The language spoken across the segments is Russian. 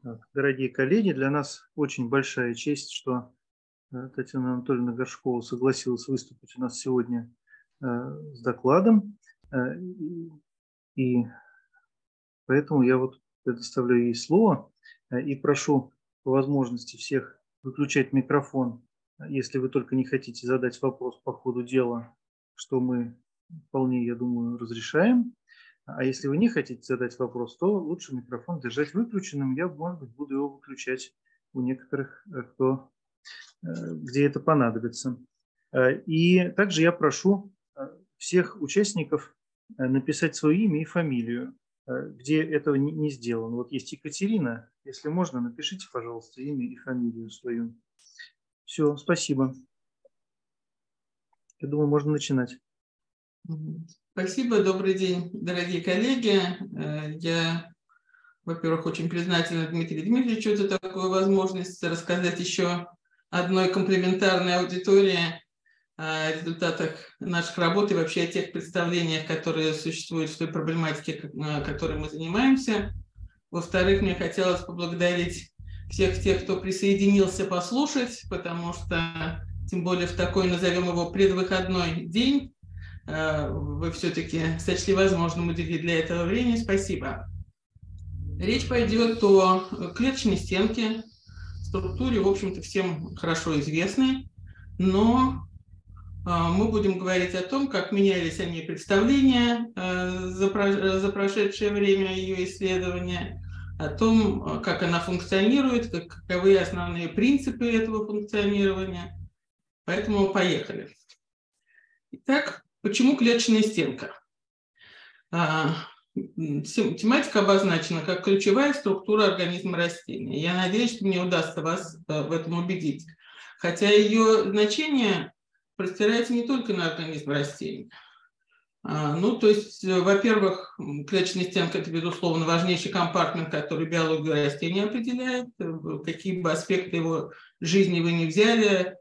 Дорогие коллеги, для нас очень большая честь, что Татьяна Анатольевна Горшкова согласилась выступить у нас сегодня с докладом. И поэтому я вот предоставляю ей слово и прошу по возможности всех выключать микрофон, если вы только не хотите задать вопрос по ходу дела, что мы вполне, я думаю, разрешаем. А если вы не хотите задать вопрос, то лучше микрофон держать выключенным. Я, может быть, буду его выключать у некоторых, где это понадобится. И также я прошу всех участников написать свое имя и фамилию, где этого не сделано. Вот есть Екатерина. Если можно, напишите, пожалуйста, имя и фамилию свою. Все, спасибо. Я думаю, можно начинать. Спасибо, добрый день, дорогие коллеги. Я, во-первых, очень признательна Дмитрию Дмитриевичу за такую возможность рассказать еще одной комплементарной аудитории о результатах наших работ и вообще о тех представлениях, которые существуют в той проблематике, которой мы занимаемся. Во-вторых, мне хотелось поблагодарить всех тех, кто присоединился послушать, потому что, тем более в такой, назовем его, предвыходной день, вы все-таки сочли возможным уделить для этого времени. Спасибо. Речь пойдет о клеточной стенке, структуре, в общем-то, всем хорошо известной, но мы будем говорить о том, как менялись о ней представления за прошедшее время ее исследования, о том, как она функционирует, каковы основные принципы этого функционирования. Поэтому поехали. Итак, почему клеточная стенка? Тематика обозначена как ключевая структура организма растения. Я надеюсь, что мне удастся вас в этом убедить. Хотя ее значение простирается не только на организм растения. То есть, во-первых, клеточная стенка – это, безусловно, важнейший компартмент, который биологию растения определяет. Какие бы аспекты его жизни вы ни взяли,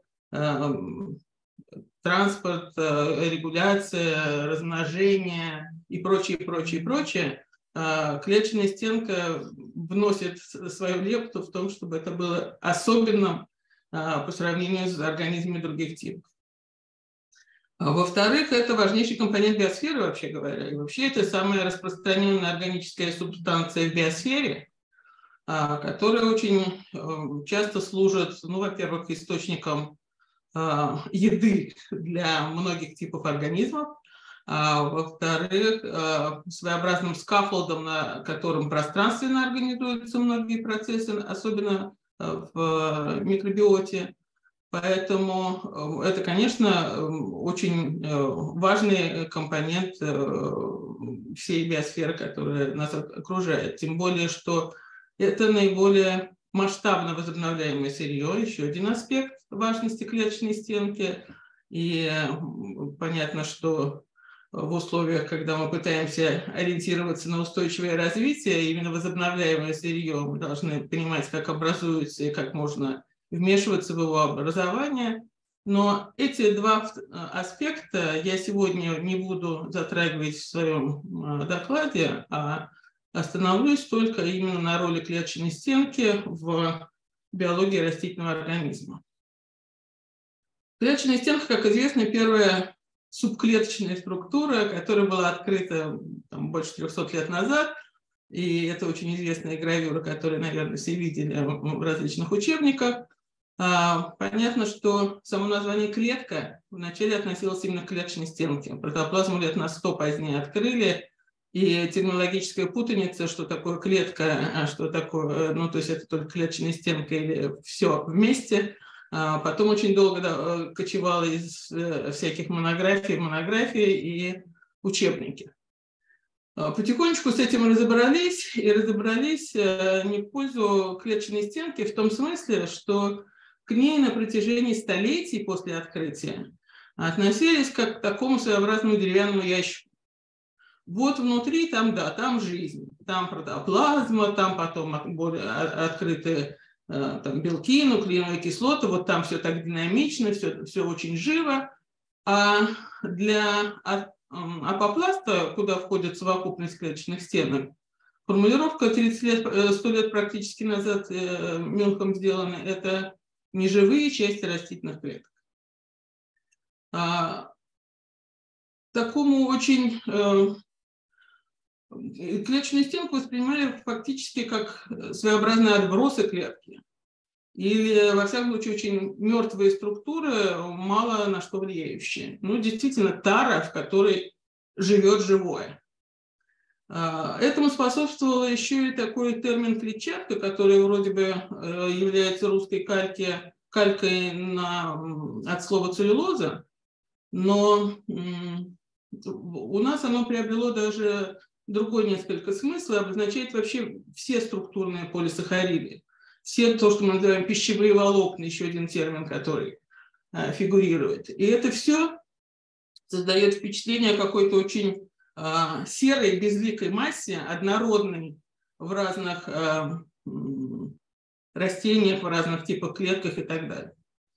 транспорт, регуляция, размножение и прочее, прочее, прочее, клеточная стенка вносит свою лепту в том, чтобы это было особенным по сравнению с организмами других типов. Во-вторых, это важнейший компонент биосферы, вообще говоря. И вообще это самая распространенная органическая субстанция в биосфере, которая очень часто служит, во-первых, источником еды для многих типов организмов, во-вторых, своеобразным скаффолдом, на котором пространственно организуются многие процессы, особенно в микробиоте. Поэтому это, конечно, очень важный компонент всей биосферы, которая нас окружает. Тем более, что это наиболее масштабно возобновляемое сырье, еще один аспект важности клеточной стенки. И понятно, что в условиях, когда мы пытаемся ориентироваться на устойчивое развитие, именно возобновляемое сырье, мы должны понимать, как образуется и как можно вмешиваться в его образование. Но эти два аспекта я сегодня не буду затрагивать в своем докладе, а остановлюсь только именно на роли клеточной стенки в биологии растительного организма. Клеточная стенка, как известно, первая субклеточная структура, которая была открыта больше 300 лет назад. И это очень известная гравюра, которую, наверное, все видели в различных учебниках. Понятно, что само название клетка вначале относилось именно к клеточной стенке. Протоплазму лет на 100 позднее открыли. И терминологическая путаница, что такое клетка, а что такое, то есть это только клеточная стенка или все вместе, потом очень долго кочевала из всяких монографий в монографии и учебники. Потихонечку с этим разобрались, и разобрались не в пользу клеточной стенки в том смысле, что к ней на протяжении столетий после открытия относились как к такому своеобразному деревянному ящику. Вот внутри там жизнь, там протоплазма, там потом открытые белки, нуклеиновые кислоты, вот там все так динамично, все очень живо. А для апопласта, куда входит совокупность клеточных стенок, Формулировка 30 лет, 100 лет практически назад Мюнхом сделана – это неживые части растительных клеток. Такому очень клеточную стенку воспринимали фактически как своеобразные отбросы клетки. Или, во всяком случае, очень мертвые структуры, мало на что влияющие. Ну, действительно, тара, в которой живет живое. Этому способствовал еще и такой термин клетчатка, который вроде бы является русской калькой от слова целлюлоза, но у нас оно приобрело даже другой несколько смысл, обозначает вообще все структурные полисахариды. Все то, что мы называем пищевые волокна, еще один термин, который фигурирует. И это все создает впечатление какой-то очень серой, безликой массе, однородной в разных растениях, в разных типах клетках и так далее.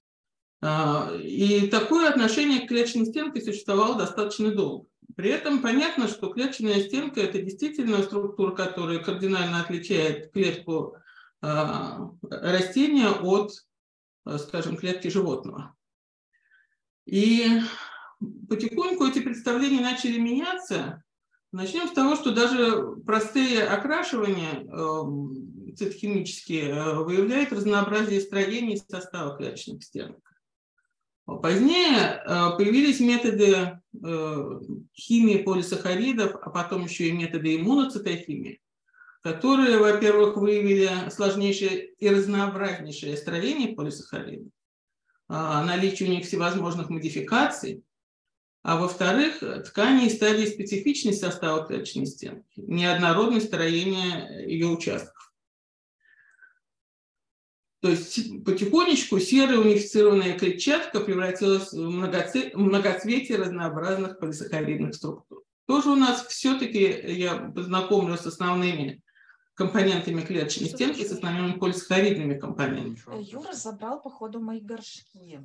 И такое отношение к клеточной стенке существовало достаточно долго. При этом понятно, что клеточная стенка – это действительно структура, которая кардинально отличает клетку растения от, скажем, клетки животного. И потихоньку эти представления начали меняться. Начнем с того, что даже простые окрашивания цитохимические выявляют разнообразие строений и состава клеточных стенок. Позднее появились методы химии полисахаридов, а потом еще и методы иммуноцитохимии, которые, во-первых, выявили сложнейшее и разнообразнейшее строение полисахаридов, наличие у них всевозможных модификаций, а во-вторых, ткани и стадии специфичность состава клеточной стенки, неоднородность строения ее участков. То есть потихонечку серая унифицированная клетчатка превратилась в многоцветие разнообразных полисахаридных структур. Тоже у нас все-таки, я познакомлюсь с основными компонентами клеточной стенки, с основными полисахаридными компонентами. Юра забрал, походу, мои горшки.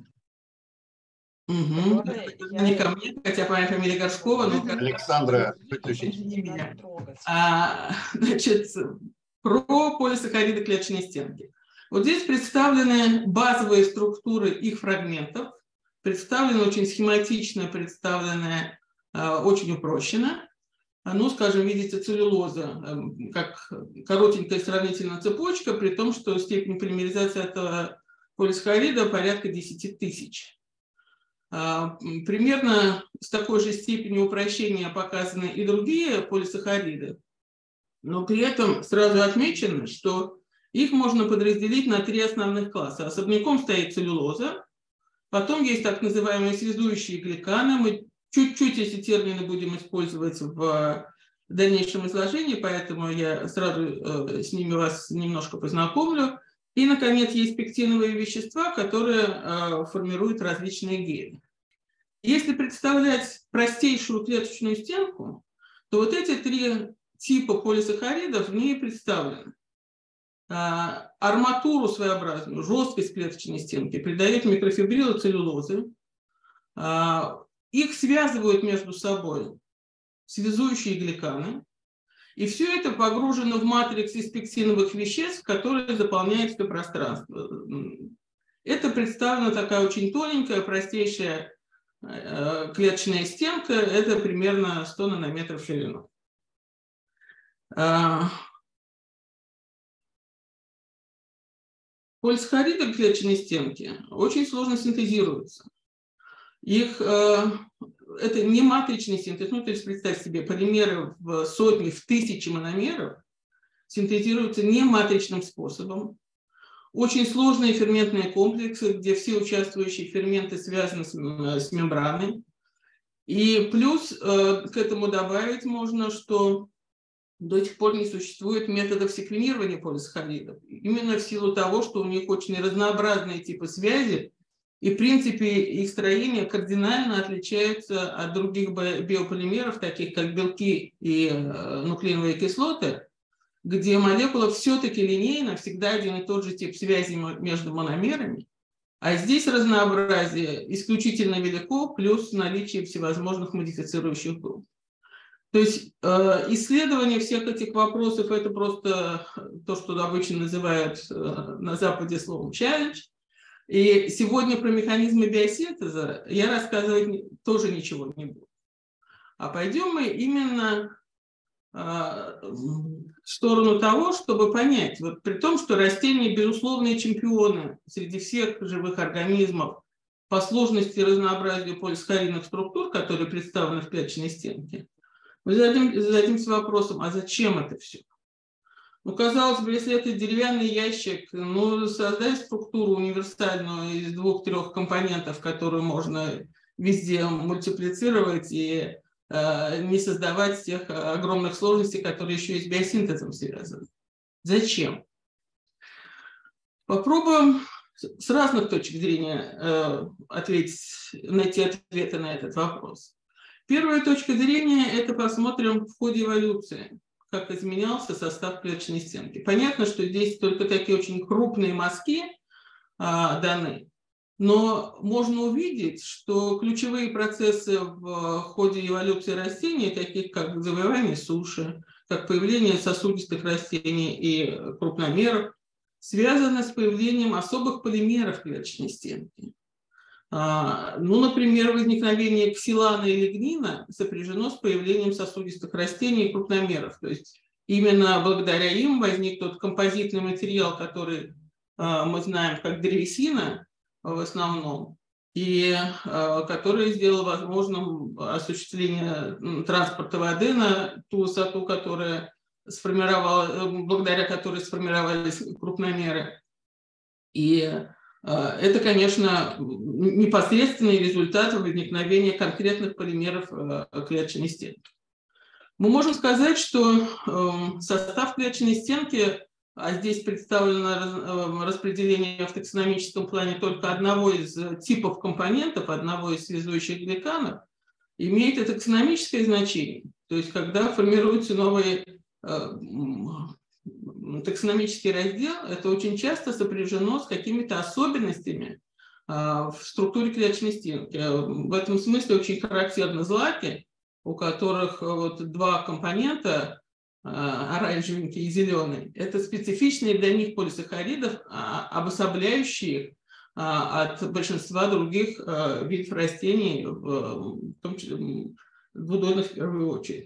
Угу. Не ко мне, хотя моя фамилия Горшкова, но... Александра, выключите. Не меня. Значит, про полисахариды клеточной стенки. Вот здесь представлены базовые структуры их фрагментов, представлены очень схематично, представлены очень упрощенно. Ну, скажем, видите целлюлоза, как коротенькая сравнительно цепочка, при том, что степень полимеризации этого полисахарида порядка 10 тысяч. Примерно с такой же степенью упрощения показаны и другие полисахариды, но при этом сразу отмечено, что их можно подразделить на 3 основных класса. Особняком стоит целлюлоза, потом есть так называемые связующие гликаны. Мы чуть-чуть эти термины будем использовать в дальнейшем изложении, поэтому я сразу с ними вас немножко познакомлю. И, наконец, есть пектиновые вещества, которые формируют различные гели. Если представлять простейшую клеточную стенку, то вот эти 3 типа полисахаридов в ней представлены. Арматуру своеобразную, жесткость клеточной стенки придает микрофибрилы целлюлозы. Их связывают между собой связующие гликаны. И все это погружено в матрикс из пектиновых веществ, которые заполняют все пространство. Это представлена такая очень тоненькая, простейшая клеточная стенка. Это примерно 100 нанометров в ширину. Полисахариды клеточной стенки очень сложно синтезируются. Это не матричный синтез, ну, то есть представь себе, полимеры в сотни, в тысячи мономеров синтезируются не матричным способом. Очень сложные ферментные комплексы, где все участвующие ферменты связаны с мембраной. И плюс к этому добавить можно, что до сих пор не существует методов секвенирования полисахаридов. Именно в силу того, что у них очень разнообразные типы связи, и в принципе их строение кардинально отличается от других биополимеров, таких как белки и нуклеиновые кислоты, где молекула все-таки линейна, всегда один и тот же тип связи между мономерами. А здесь разнообразие исключительно велико, плюс наличие всевозможных модифицирующих групп. То есть исследование всех этих вопросов – это просто то, что обычно называют на Западе словом «челлендж». И сегодня про механизмы биосинтеза я рассказывать тоже ничего не буду. А пойдем мы именно в сторону того, чтобы понять, вот при том, что растения безусловные чемпионы среди всех живых организмов по сложности и разнообразию полисахаридных структур, которые представлены в клеточной стенке, мы зададимся вопросом, а зачем это все? Ну, казалось бы, если это деревянный ящик, ну, создать структуру универсальную из 2-3 компонентов, которую можно везде мультиплицировать и не создавать тех огромных сложностей, которые еще и с биосинтезом связаны. Зачем? Попробуем с разных точек зрения найти ответы на этот вопрос. Первая точка зрения – это посмотрим в ходе эволюции, как изменялся состав клеточной стенки. Понятно, что здесь только такие очень крупные мазки даны, но можно увидеть, что ключевые процессы в ходе эволюции растений, таких как завоевание суши, как появление сосудистых растений и крупномеров, связаны с появлением особых полимеров клеточной стенки. Ну, например, возникновение ксилана и лигнина сопряжено с появлением сосудистых растений и крупномеров. То есть именно благодаря им возник тот композитный материал, который мы знаем как древесина в основном, и который сделал возможным осуществление транспорта воды на ту высоту, благодаря которой сформировались крупномеры. И это, конечно, непосредственный результат возникновения конкретных полимеров клеточной стенки. Мы можем сказать, что состав клеточной стенки, а здесь представлено распределение в таксономическом плане только одного из типов компонентов, одного из связующих гликанов, имеет и таксономическое значение. То есть, когда формируется новый таксономический раздел, это очень часто сопряжено с какими-то особенностями в структуре клеточной стенки. В этом смысле очень характерны злаки, у которых вот 2 компонента, оранжевенький и зеленый, это специфичные для них полисахаридов, обособляющие их от большинства других видов растений, в том числе двудольных в первую очередь.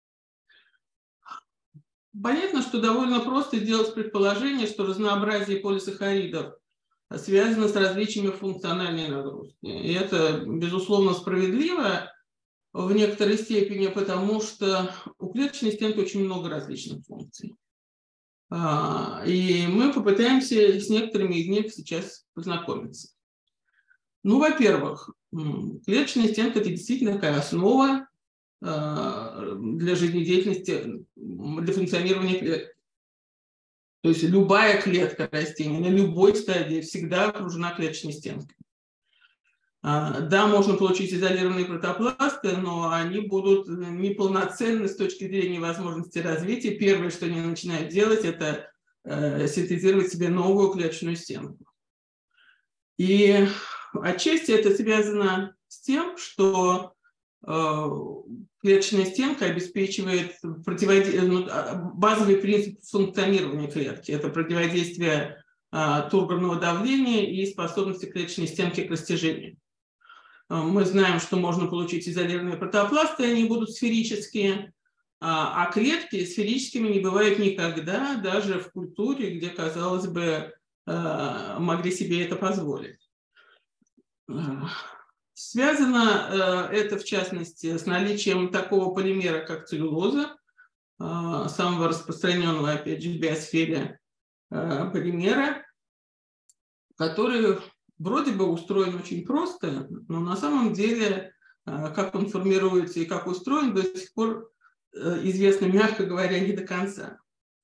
Понятно, что довольно просто сделать предположение, что разнообразие полисахаридов связано с различиями функциональной нагрузки. И это, безусловно, справедливо в некоторой степени, потому что у клеточной стенки очень много различных функций. И мы попытаемся с некоторыми из них сейчас познакомиться. Ну, во-первых, клеточная стенка – это действительно такая основа для жизнедеятельности, для функционирования клетки. То есть любая клетка растения на любой стадии всегда окружена клеточной стенкой. Да, можно получить изолированные протопласты, но они будут неполноценны с точки зрения возможности развития. Первое, что они начинают делать, это синтезировать себе новую клеточную стенку. И отчасти это связано с тем, что клеточная стенка обеспечивает базовый принцип функционирования клетки. Это противодействие тургорного давления и способности клеточной стенки к растяжению. Мы знаем, что можно получить изолированные протопласты, они будут сферические, а клетки сферическими не бывают никогда, даже в культуре, где, казалось бы, могли себе это позволить. Связано это, в частности, с наличием такого полимера, как целлюлоза, самого распространенного, опять же, в биосфере полимера, который вроде бы устроен очень просто, но на самом деле, как он формируется и как устроен, до сих пор известно, мягко говоря, не до конца.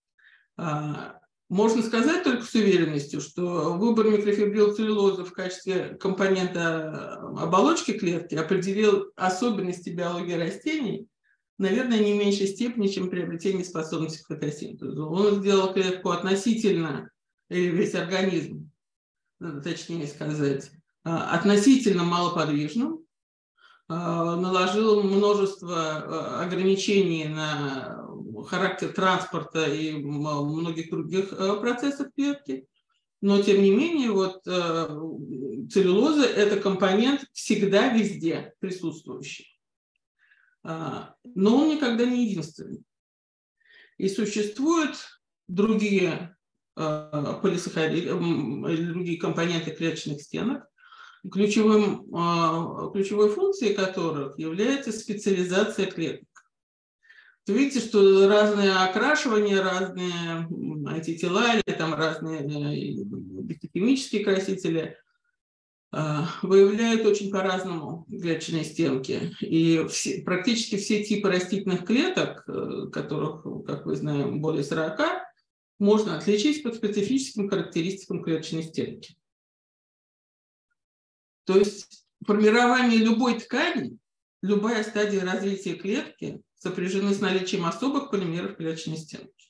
Можно сказать только с уверенностью, что выбор микрофибрилцеллюлозы в качестве компонента оболочки клетки определил особенности биологии растений, наверное, не в меньшей степени, чем приобретение способности к фотосинтезу. Он сделал клетку относительно, или весь организм, точнее сказать, относительно малоподвижным, наложил множество ограничений на характер транспорта и многих других процессов клетки. Но, тем не менее, вот целлюлоза – это компонент всегда везде присутствующий. Но он никогда не единственный. И существуют другие полисахариды, другие компоненты клеточных стенок, ключевой функцией которых является специализация клеток. Вы видите, что разные окрашивания, разные антитела или там разные химические красители выявляют очень по-разному клеточные стенки. И практически все типы растительных клеток, которых, как вы знаете, более 40, можно отличить по специфическим характеристикам клеточной стенки. То есть формирование любой ткани, любая стадия развития клетки сопряжены с наличием особых полимеров клеточной стенки.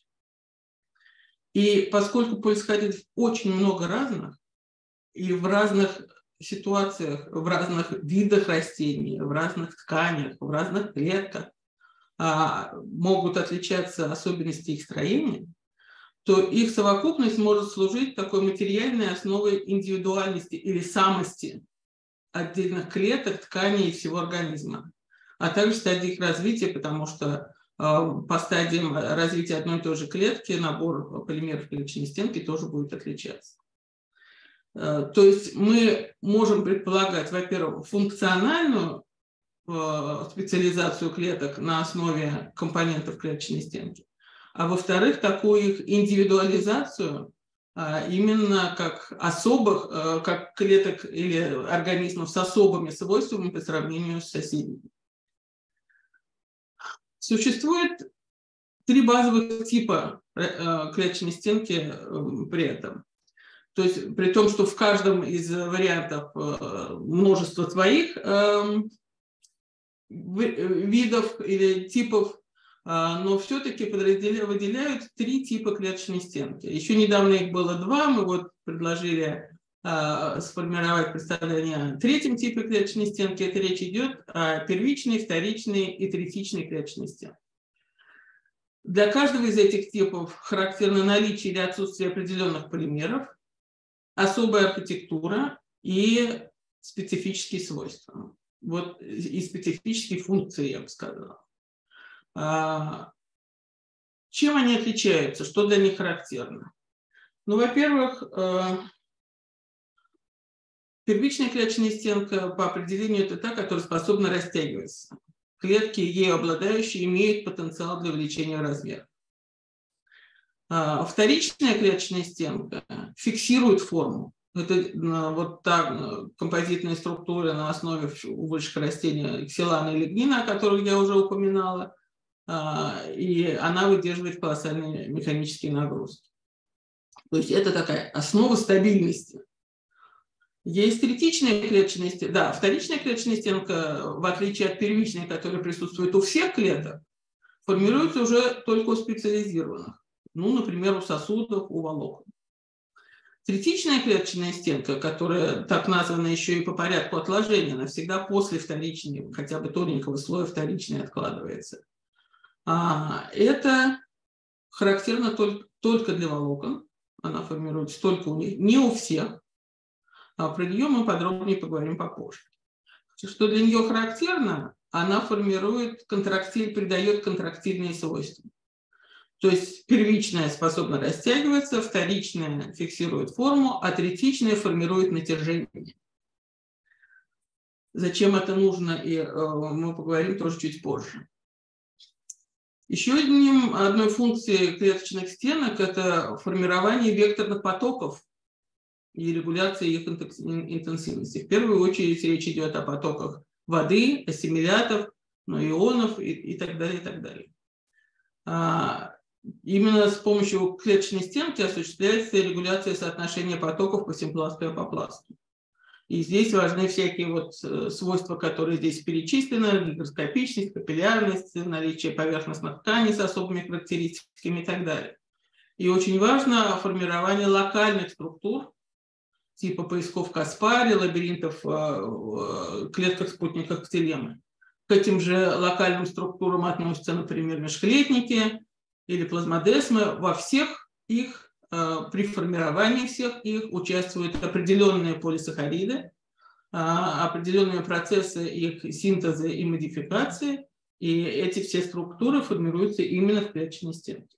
И поскольку полисахаридов очень много разных, и в разных ситуациях, в разных видах растений, в разных тканях, в разных клетках могут отличаться особенности их строения, то их совокупность может служить такой материальной основой индивидуальности или самости отдельных клеток, тканей и всего организма, а также стадии их развития, потому что по стадиям развития одной и той же клетки набор полимеров клеточной стенки тоже будет отличаться. То есть мы можем предполагать, во-первых, функциональную специализацию клеток на основе компонентов клеточной стенки, а во-вторых, такую их индивидуализацию именно как особых, как клеток или организмов с особыми свойствами по сравнению с соседями. Существует 3 базовых типа клеточной стенки при этом. То есть при том, что в каждом из вариантов множество своих видов или типов, но все-таки выделяют 3 типа клеточной стенки. Еще недавно их было 2, мы вот предложили сформировать представление о 3-м типе клеточной стенки. Это речь идет о первичной, вторичной и третичной клеточной стенке. Для каждого из этих типов характерно наличие или отсутствие определенных полимеров, особая архитектура и специфические свойства. Вот и специфические функции, я бы сказала. Чем они отличаются? Что для них характерно? Ну, во-первых, первичная клеточная стенка по определению это та, которая способна растягиваться. Клетки, ею обладающие, имеют потенциал для увеличения размера. Вторичная клеточная стенка фиксирует форму. Это вот та композитная структура на основе у высших растений ксилана и лигнина, о которых я уже упоминала, и она выдерживает колоссальные механические нагрузки. То есть это такая основа стабильности. Есть третичная клеточная стенка. Да, вторичная клеточная стенка, в отличие от первичной, которая присутствует у всех клеток, формируется уже только у специализированных. Ну, например, у сосудов, у волокон. Третичная клеточная стенка, которая так названа еще и по порядку отложения, она всегда после вторичной, хотя бы тоненького слоя вторичной откладывается. Это характерно только для волокон. Она формируется только у них, не у всех. Про нее мы подробнее поговорим попозже. Что для нее характерно, она формирует придает контрактильные свойства. То есть первичная способна растягиваться, вторичная фиксирует форму, а третичная формирует натяжение. Зачем это нужно, и мы поговорим тоже чуть позже. Еще одной функцией клеточных стенок – это формирование векторных потоков и регуляция их интенсивности. В первую очередь речь идет о потоках воды, ассимилятов, ионов и так далее, и так далее. Именно с помощью клеточной стенки осуществляется регуляция соотношения потоков по симпласту и апопласту. И здесь важны всякие вот свойства, которые здесь перечислены: гигроскопичность, капиллярность, наличие поверхностных тканей с особыми характеристиками и так далее. И очень важно формирование локальных структур, типа поисков Каспари, лабиринтов клеток-спутников Телемы. К этим же локальным структурам относятся, например, межклетники или плазмодесмы. Во всех их, при формировании всех их участвуют определенные полисахариды, определенные процессы их синтеза и модификации, и эти все структуры формируются именно в клеточной стенке.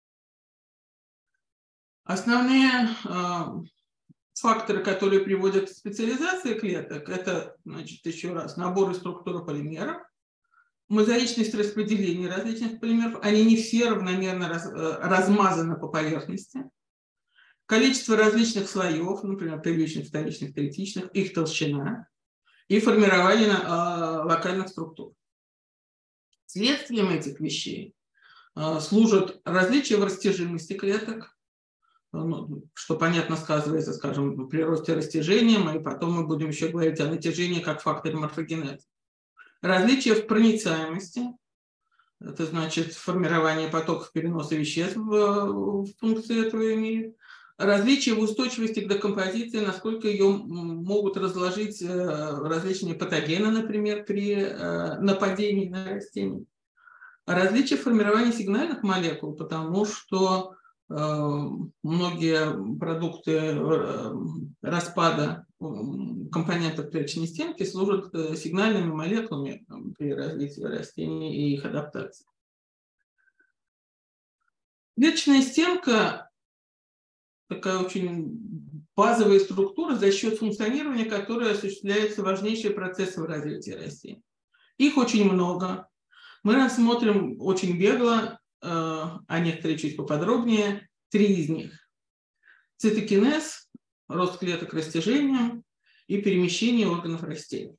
Основные факторы, которые приводят к специализации клеток, это, значит, еще раз, набор и структура полимеров, мозаичность распределения различных полимеров, они не все равномерно размазаны по поверхности, количество различных слоев, например, первичных, вторичных, третичных, их толщина и формирование локальных структур. Следствием этих вещей служат различия в растяжимости клеток, что понятно сказывается, скажем, при росте растяжения, и потом мы будем еще говорить о натяжении как факторе морфогенеза. Различия в проницаемости, это значит формирование потоков переноса веществ в функции этого имеет. Различия в устойчивости к декомпозиции, насколько ее могут разложить различные патогены, например, при нападении на растения. Различия в формировании сигнальных молекул, потому что многие продукты распада компонентов клеточной стенки служат сигнальными молекулами при развитии растений и их адаптации. Клеточная стенка такая очень базовая структура, за счет функционирования которой осуществляются важнейшие процессы в развитии растений. Их очень много. Мы рассмотрим очень бегло, а некоторые чуть поподробнее, 3 из них. Цитокинез, рост клеток растяжением и перемещение органов растений.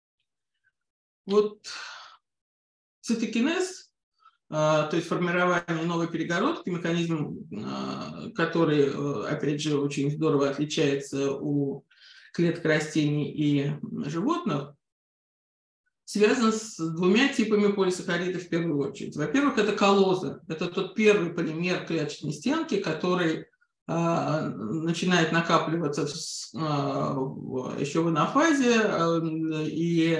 Вот цитокинез, то есть формирование новой перегородки, механизм, который, опять же, очень здорово отличается у клеток растений и животных, связан с 2 типами полисахаридов в первую очередь. Во-первых, это коллоза. Это тот первый полимер клеточной стенки, который начинает накапливаться еще в анафазе и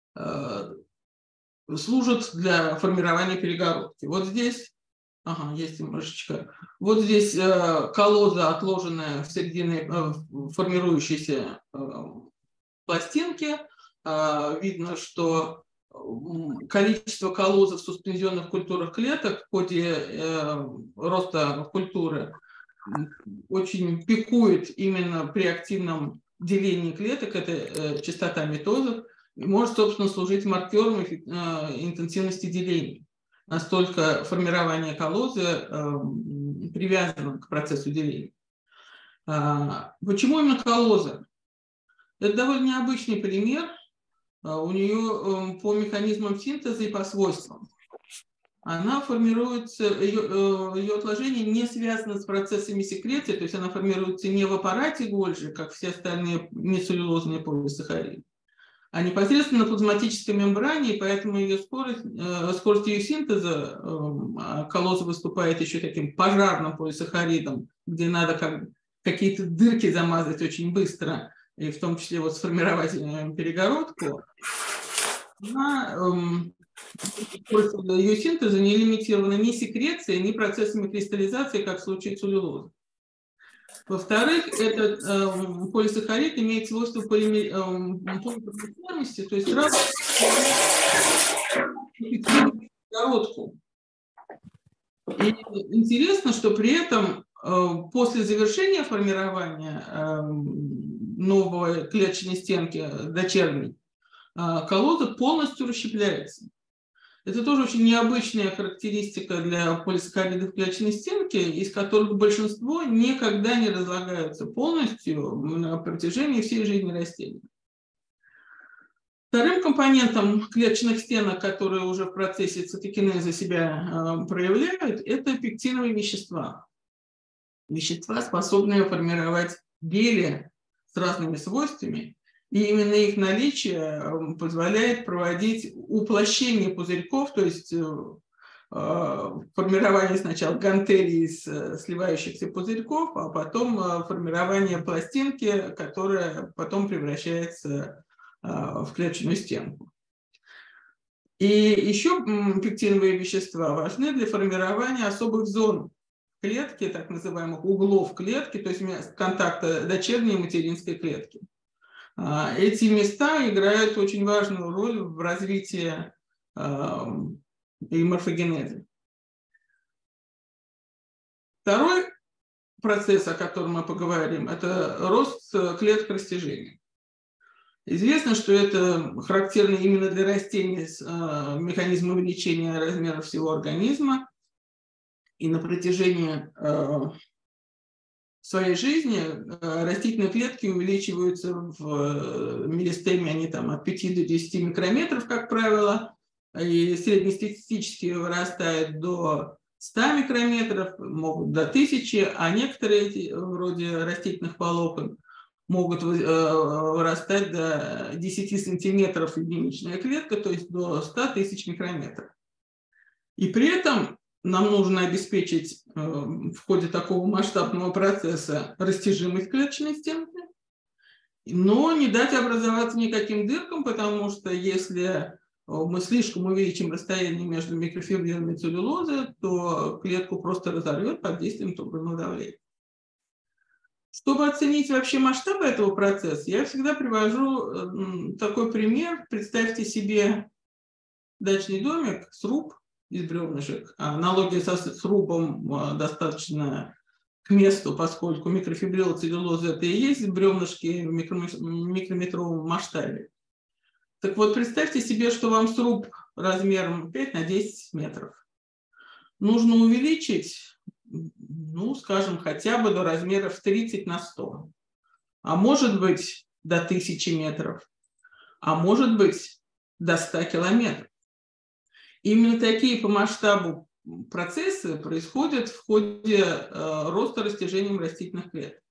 служит для формирования перегородки. Вот здесь, есть немножечко. Вот здесь коллоза, отложенная в середине формирующейся пластинки. Видно, что количество коллозы в суспензионных культурах клеток в ходе роста культуры очень пикует именно при активном делении клеток, это частота митозов, и может, собственно, служить маркером интенсивности делений. Настолько формирование коллозы привязано к процессу деления. Почему именно коллоза? Это довольно необычный полимер. У нее по механизмам синтеза и по свойствам. Она формируется, ее отложение не связано с процессами секреции, то есть она формируется не в аппарате Гольджи, как все остальные нецеллюлозные полисахариды, а непосредственно на плазматической мембране, и поэтому ее скорость ее синтеза, коллоза выступает еще таким пожарным полисахаридом, где надо какие-то дырки замазать очень быстро, и в том числе вот сформировать перегородку. Ее синтеза не лимитирована ни секрецией, ни процессами кристаллизации, как в случае целлюлозы. Во-вторых, этот полисахарид имеет свойство полимерности, то есть сразу перегородку. И интересно, что при этом после завершения формирования новой клеточной стенки дочерней, коллоза полностью расщепляется. Это тоже очень необычная характеристика для полисахаридов клеточной стенки, из которых большинство никогда не разлагаются полностью на протяжении всей жизни растений. Вторым компонентом клеточных стенок, которые уже в процессе цитокинеза себя проявляют, это пектиновые вещества. Вещества, способные формировать гели с разными свойствами, и именно их наличие позволяет проводить уплощение пузырьков, то есть формирование сначала гантелей из сливающихся пузырьков, а потом формирование пластинки, которая потом превращается в клеточную стенку. И еще пектиновые вещества важны для формирования особых зон клетки, так называемых углов клетки, то есть мест контакта дочерней и материнской клетки. Эти места играют очень важную роль в развитии и морфогенезе. Второй процесс, о котором мы поговорим, это рост клеток растяжения. Известно, что это характерно именно для растений с механизмом увеличения размера всего организма. И на протяжении своей жизни растительные клетки увеличиваются в меристеме, они там от 5 до 10 микрометров, как правило, и среднестатистически вырастают до 100 микрометров, могут до 1000, а некоторые, вроде растительных волокон, могут вырастать до 10 сантиметров единичная клетка, то есть до 100 тысяч микрометров. И при этом нам нужно обеспечить в ходе такого масштабного процесса растяжимость клеточной стенки, но не дать образоваться никаким дыркам, потому что если мы слишком увеличим расстояние между микрофибрилами целлюлозы, то клетку просто разорвет под действием туберного давления. Чтобы оценить вообще масштаб этого процесса, я всегда привожу такой пример. Представьте себе дачный домик, сруб из бревнышек. Аналогия со срубом достаточно к месту, поскольку микрофибрила целлюлозы – это и есть бревнышки в микрометровом масштабе. Так вот, представьте себе, что вам сруб размером 5 на 10 метров. Нужно увеличить, ну, скажем, хотя бы до размеров 30 на 100. А может быть, до 1000 метров. А может быть, до 100 километров. Именно такие по масштабу процессы происходят в ходе роста растяжением растительных клеток.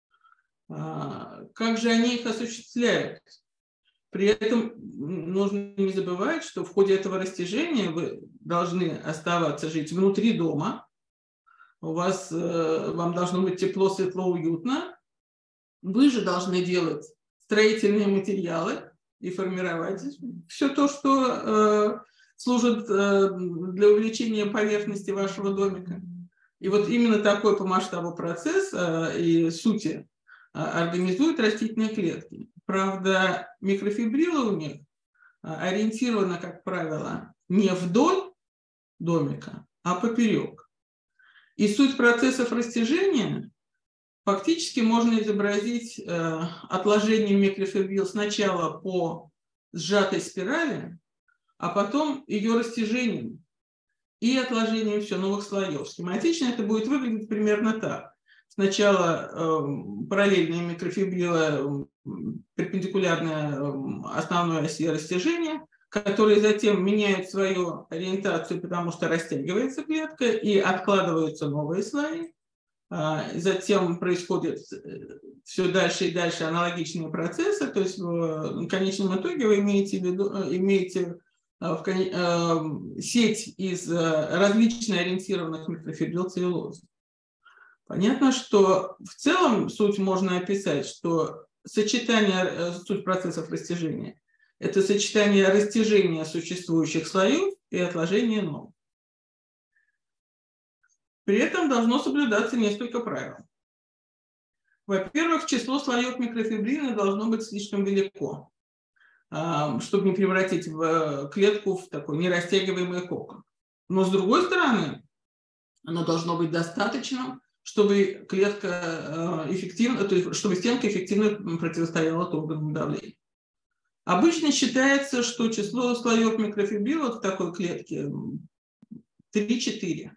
Как же они их осуществляют? При этом нужно не забывать, что в ходе этого растяжения вы должны оставаться жить внутри дома. Вам должно быть тепло, светло, уютно. Вы же должны делать строительные материалы и формировать все то, что служит для увеличения поверхности вашего домика. И вот именно такой по масштабу процесс и сути организуют растительные клетки. Правда, микрофибрила у них ориентирована, как правило, не вдоль домика, а поперек. И суть процессов растяжения фактически можно изобразить отложением микрофибрил сначала по сжатой спирали, а потом ее растяжением и отложением все новых слоев. Схематично это будет выглядеть примерно так. Сначала параллельная микрофибрила перпендикулярная основной оси растяжения, которые затем меняют свою ориентацию, потому что растягивается клетка и откладываются новые слои. Затем происходят все дальше и дальше аналогичные процессы, то есть в конечном итоге вы имеете сеть из различно ориентированных микрофибрил целлюлозы. Понятно, что в целом суть можно описать, что суть процессов растяжения – это сочетание растяжения существующих слоев и отложения новых. При этом должно соблюдаться несколько правил. Во-первых, число слоев микрофибрина должно быть слишком велико, чтобы не превратить клетку в такой нерастягиваемый кокон. Но с другой стороны, оно должно быть достаточным, чтобы клетка эффективно, то есть чтобы стенка эффективно противостояла туберному давлению. Обычно считается, что число слоев микрофибрила в такой клетке 3-4.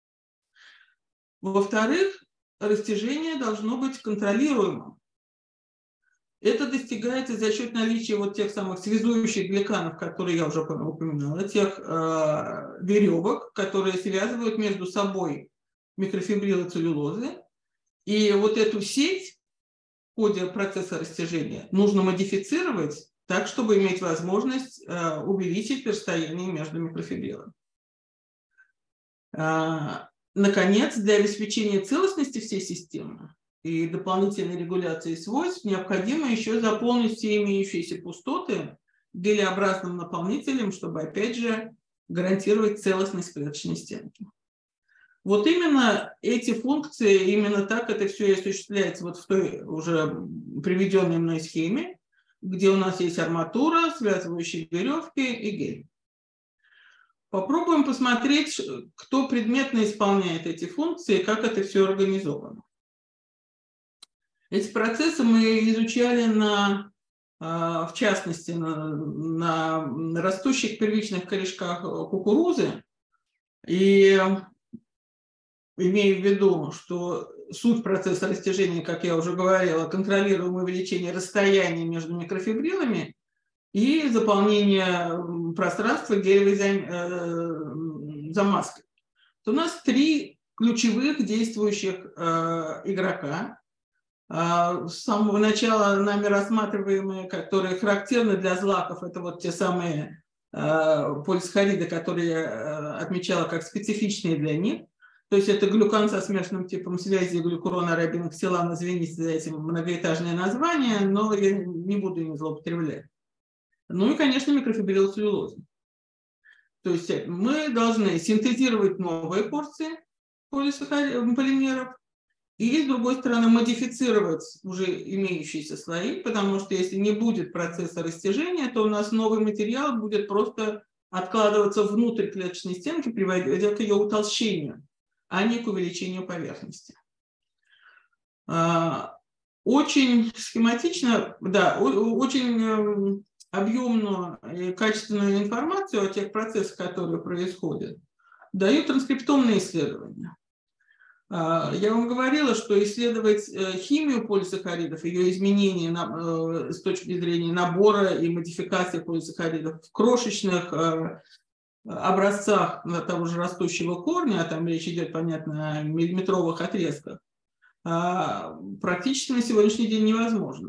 Во-вторых, растяжение должно быть контролируемым. Это достигается за счет наличия вот тех самых связующих гликанов, которые я уже упоминала, тех веревок, которые связывают между собой микрофибрилы целлюлозы. И вот эту сеть в ходе процесса растяжения нужно модифицировать так, чтобы иметь возможность увеличить расстояние между микрофибрилами. Наконец, для обеспечения целостности всей системы и дополнительной регуляции свойств необходимо еще заполнить все имеющиеся пустоты гелеобразным наполнителем, чтобы, опять же, гарантировать целостность клеточной стенки. Вот именно эти функции, именно так это все и осуществляется вот в той уже приведенной мной схеме, где у нас есть арматура, связывающие веревки и гель. Попробуем посмотреть, кто предметно исполняет эти функции, как это все организовано. Эти процессы мы изучали в частности на растущих первичных корешках кукурузы. И имея в виду, что суть процесса растяжения, как я уже говорила, контролируемое увеличение расстояния между микрофибрилами и заполнение пространства гелевой замазкой. То у нас три ключевых действующих игрока. С самого начала нами рассматриваемые, которые характерны для злаков, это вот те самые полисахариды, которые я отмечала как специфичные для них. То есть это глюкан со смешанным типом связи глюкурон-арабиноксилан, извините за эти многоэтажные названия, но я не буду ими злоупотреблять. Ну и, конечно, микрофибрилоцеллюлоза. То есть мы должны синтезировать новые порции полимеров и, с другой стороны, модифицировать уже имеющиеся слои, потому что если не будет процесса растяжения, то у нас новый материал будет просто откладываться внутрь клеточной стенки, приводя к ее утолщению, а не к увеличению поверхности. Очень схематично, да, очень объемную и качественную информацию о тех процессах, которые происходят, дают транскриптомные исследования. Я вам говорила, что исследовать химию полисахаридов, ее изменения с точки зрения набора и модификации полисахаридов в крошечных образцах того же растущего корня, а там речь идет, понятно, о миллиметровых отрезках, практически на сегодняшний день невозможно.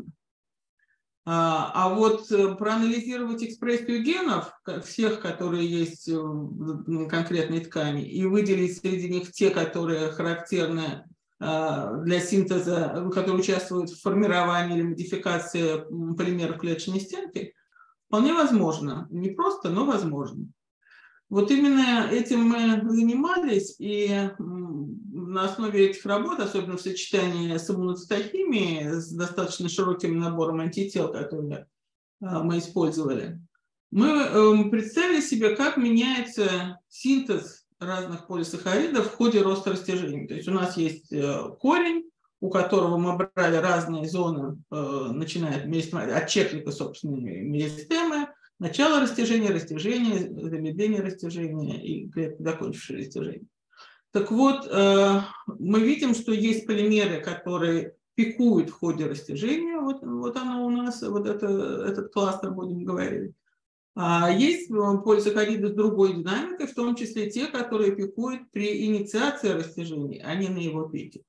А вот проанализировать экспрессию генов, всех, которые есть в конкретной ткани, и выделить среди них те, которые характерны для синтеза, которые участвуют в формировании или модификации полимеров клеточной стенки, вполне возможно. Не просто, но возможно. Вот именно этим мы занимались, и на основе этих работ, особенно в сочетании с иммуноцитохимией, с достаточно широким набором антител, которые мы использовали, мы представили себе, как меняется синтез разных полисахаридов в ходе роста растяжения. То есть у нас есть корень, у которого мы брали разные зоны, начиная от чеклика, собственно, меристемы, начало растяжения, замедление растяжения и закончившее растяжение. Так вот, мы видим, что есть полимеры, которые пикуют в ходе растяжения, вот оно у нас, вот этот кластер, будем говорить. А есть полисахариды с другой динамикой, в том числе те, которые пикуют при инициации растяжения, а не на его пике.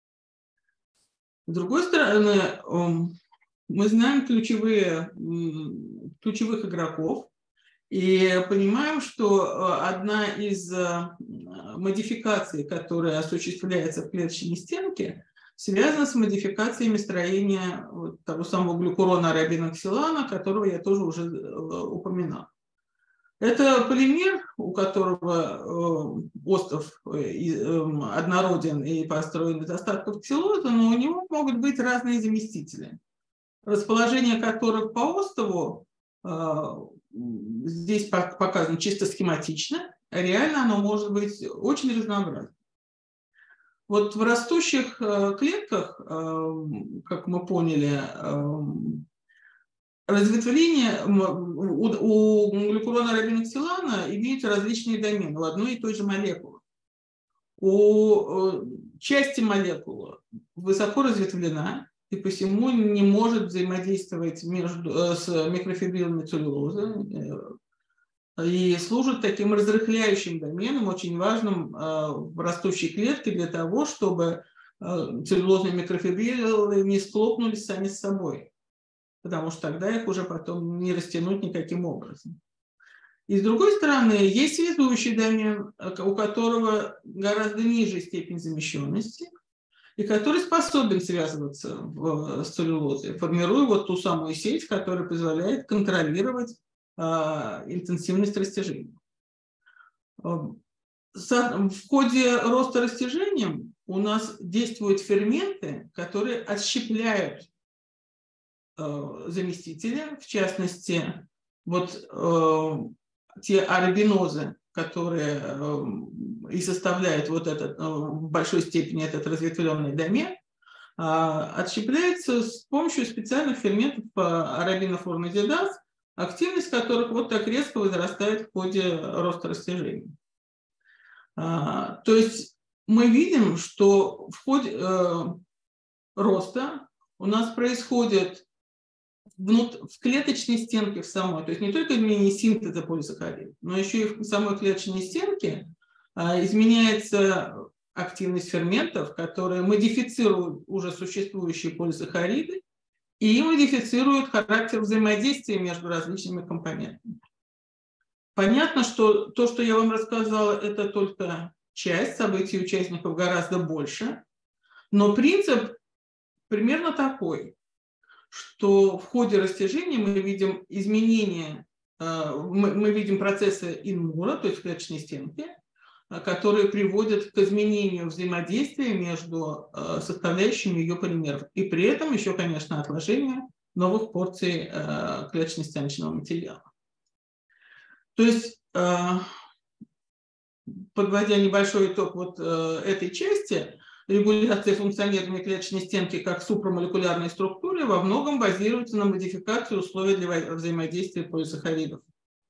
С другой стороны, мы знаем ключевых игроков и понимаем, что одна из модификаций, которая осуществляется в клеточной стенке, связана с модификациями строения того самого глюкурона-арабиноксилана, которого я тоже уже упоминал. Это полимер, у которого остов однороден и построен из остатков ксилозы, но у него могут быть разные заместители, расположение которых по остову здесь показано чисто схематично, а реально оно может быть очень разнообразно. Вот в растущих клетках, как мы поняли, разветвление у глюкурона-арабиноксилана имеют различные домены у одной и той же молекулы. У части молекулы высоко разветвлена и посему не может взаимодействовать с микрофибрилами целлюлозы и служит таким разрыхляющим доменом, очень важным в растущей клетке для того, чтобы целлюлозные микрофибрилы не схлопнулись сами с собой, потому что тогда их уже потом не растянуть никаким образом. И с другой стороны, есть связующий домен, у которого гораздо ниже степень замещенности, и который способен связываться с целлюлозой, формируя вот ту самую сеть, которая позволяет контролировать интенсивность растяжения. В ходе роста растяжением у нас действуют ферменты, которые отщепляют заместители, в частности, вот те арабинозы, которые и составляют вот этот, в большой степени этот разветвленный домен, отщепляются с помощью специальных ферментов арабинофурнозидаз, активность которых вот так резко возрастает в ходе роста растяжения. То есть мы видим, что в ходе роста у нас происходит в клеточной стенке в самой, то есть не только изменение синтеза полисахаридов, но еще и в самой клеточной стенке изменяется активность ферментов, которые модифицируют уже существующие полисахариды и модифицируют характер взаимодействия между различными компонентами. Понятно, что то, что я вам рассказала, это только часть событий, участников гораздо больше, но принцип примерно такой, что в ходе растяжения мы видим изменения, мы видим процессы инмура, то есть в клеточной стенке, которые приводят к изменению взаимодействия между составляющими ее полимеров. И при этом еще, конечно, отложение новых порций клеточно-стеночного материала. То есть, подводя небольшой итог вот этой части, регуляция функционирования клеточной стенки как супрамолекулярной структуры во многом базируется на модификации условий для взаимодействия полисахаридов.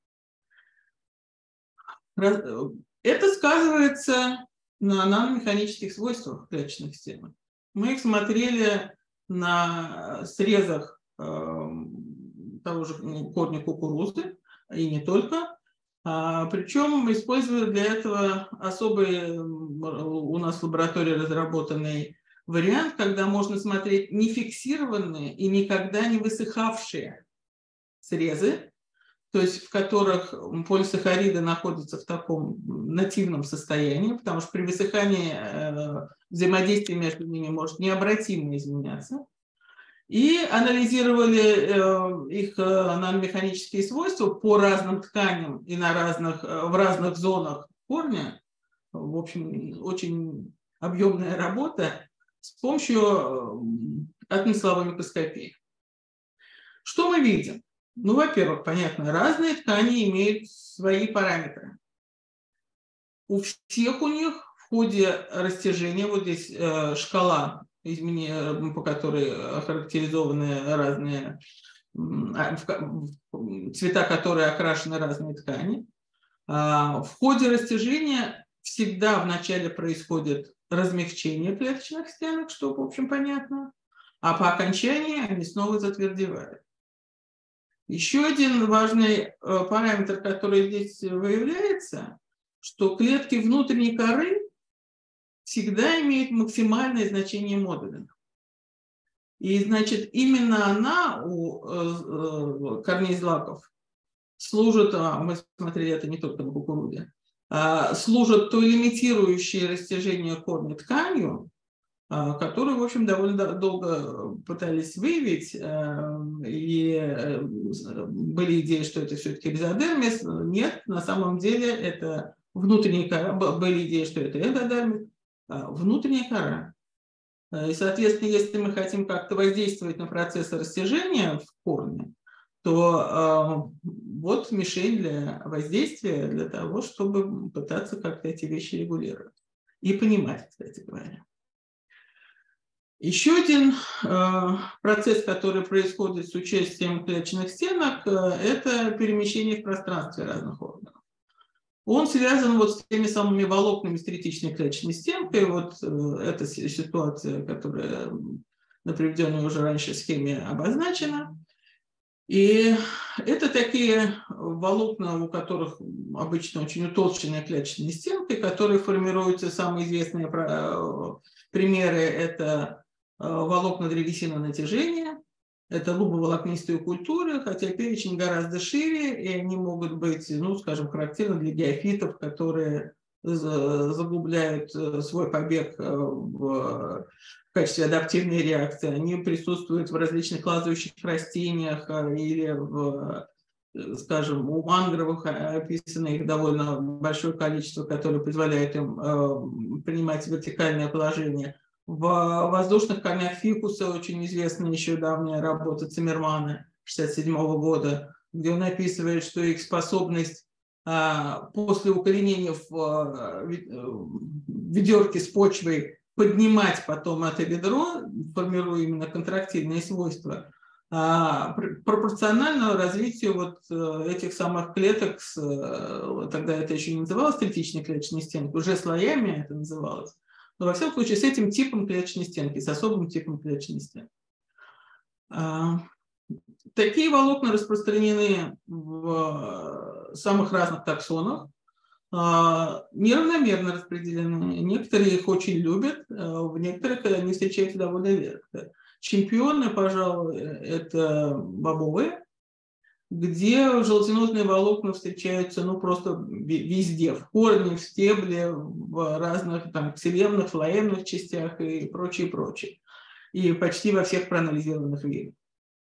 Это сказывается на наномеханических свойствах клеточных стенок. Мы их смотрели на срезах того же корня кукурузы, и не только. Причем мы использовали для этого особый у нас в лаборатории разработанный вариант, когда можно смотреть не фиксированные и никогда не высыхавшие срезы, то есть в которых полисахариды находятся в таком нативном состоянии, потому что при высыхании взаимодействие между ними может необратимо изменяться. И анализировали их наномеханические свойства по разным тканям и в разных зонах корня. В общем, очень объемная работа с помощью атомно-силовой микроскопии. Что мы видим? Ну, во-первых, понятно, разные ткани имеют свои параметры. У всех у них в ходе растяжения, вот здесь шкала изменения, по которой охарактеризованы разные цвета, которые окрашены разные ткани. В ходе растяжения всегда вначале происходит размягчение клеточных стенок, что, в общем, понятно, а по окончании они снова затвердевают. Еще один важный параметр, который здесь выявляется, что клетки внутренней коры всегда имеет максимальное значение модуля. И, значит, именно она у корней злаков служит, мы смотрели это не только на кукурузе, служит то лимитирующее растяжение корня тканью, которую, в общем, довольно долго пытались выявить, и были идеи, что это все-таки резодермис. Нет, на самом деле это внутренняя кора, были идеи, что это эндодермис, внутренняя кора. И, соответственно, если мы хотим как-то воздействовать на процессы растяжения в корне, то вот мишень для воздействия, для того, чтобы пытаться как-то эти вещи регулировать. И понимать, кстати говоря. Еще один процесс, который происходит с участием клеточных стенок, это перемещение в пространстве разных органов. Он связан вот с теми самыми волокнами с третичной клеточной стенкой. Вот эта ситуация, которая на приведенной уже раньше схеме обозначена. И это такие волокна, у которых обычно очень утолщенная клеточная стенка, которые формируются. Самые известные примеры – это волокна древесины натяжения. это лубоволокнистые культуры, хотя перечень гораздо шире, и они могут быть, ну, скажем, характерны для геофитов, которые заглубляют свой побег в качестве адаптивной реакции. Они присутствуют в различных лазающих растениях или скажем, у мангровых описано их довольно большое количество, которое позволяет им принимать вертикальное положение. В воздушных корнях фикуса очень известна еще давняя работа Циммермана 1967 года, где он описывает, что их способность после укоренения в ведерке с почвой поднимать потом это ведро, формируя именно контрактильные свойства, пропорционально развитию вот этих самых клеток, тогда это еще не называлось третичной клеточной стенкой, уже слоями это называлось, но во всяком случае с этим типом клеточной стенки, с особым типом клеточной стенки. Такие волокна распространены в самых разных таксонах, неравномерно распределены. Некоторые их очень любят, в некоторых они встречаются довольно редко. Чемпионы, пожалуй, это бобовые, где желтенозные волокна встречаются ну, просто везде, в корне, в стебле, в разных там, ксилемных, флоемных частях и прочее, прочее. И почти во всех проанализированных видах.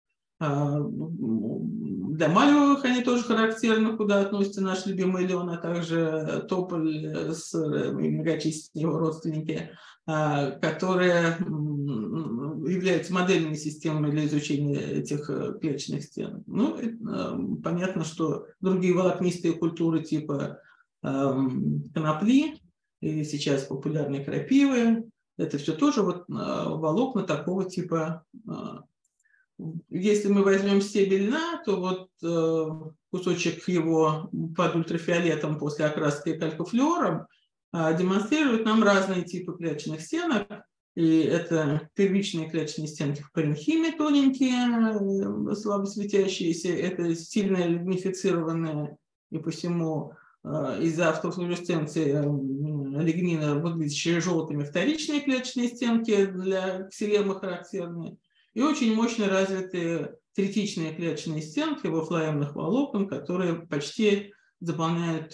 Для малевых они тоже характерны, куда относится наш любимый лен, а также тополь с многочисленными его родственники, которые являются модельными системами для изучения этих клеточных стенок. Ну, понятно, что другие волокнистые культуры типа конопли или сейчас популярные крапивы, это все тоже вот волокна такого типа. Если мы возьмем стебель льна, то вот кусочек его под ультрафиолетом после окраски калькофлюором демонстрирует нам разные типы клеточных стенок. И это первичные клеточные стенки в паренхиме тоненькие, слабо светящиеся, это сильно лигнифицированные и посему из-за автофлуоресценции лигнина выглядящие желтыми вторичные клеточные стенки для ксилемы характерные. И очень мощно развитые третичные клеточные стенки во флоемных волокон, которые почти заполняют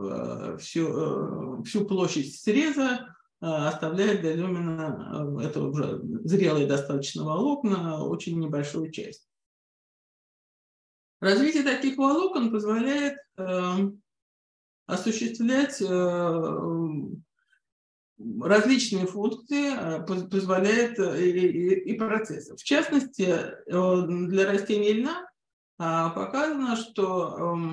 всю площадь среза, оставляя для люмина, это уже зрелые достаточно волокна, очень небольшую часть. Развитие таких волокон позволяет осуществлять различные функции, позволяет и процессы. В частности, для растений льна показано, что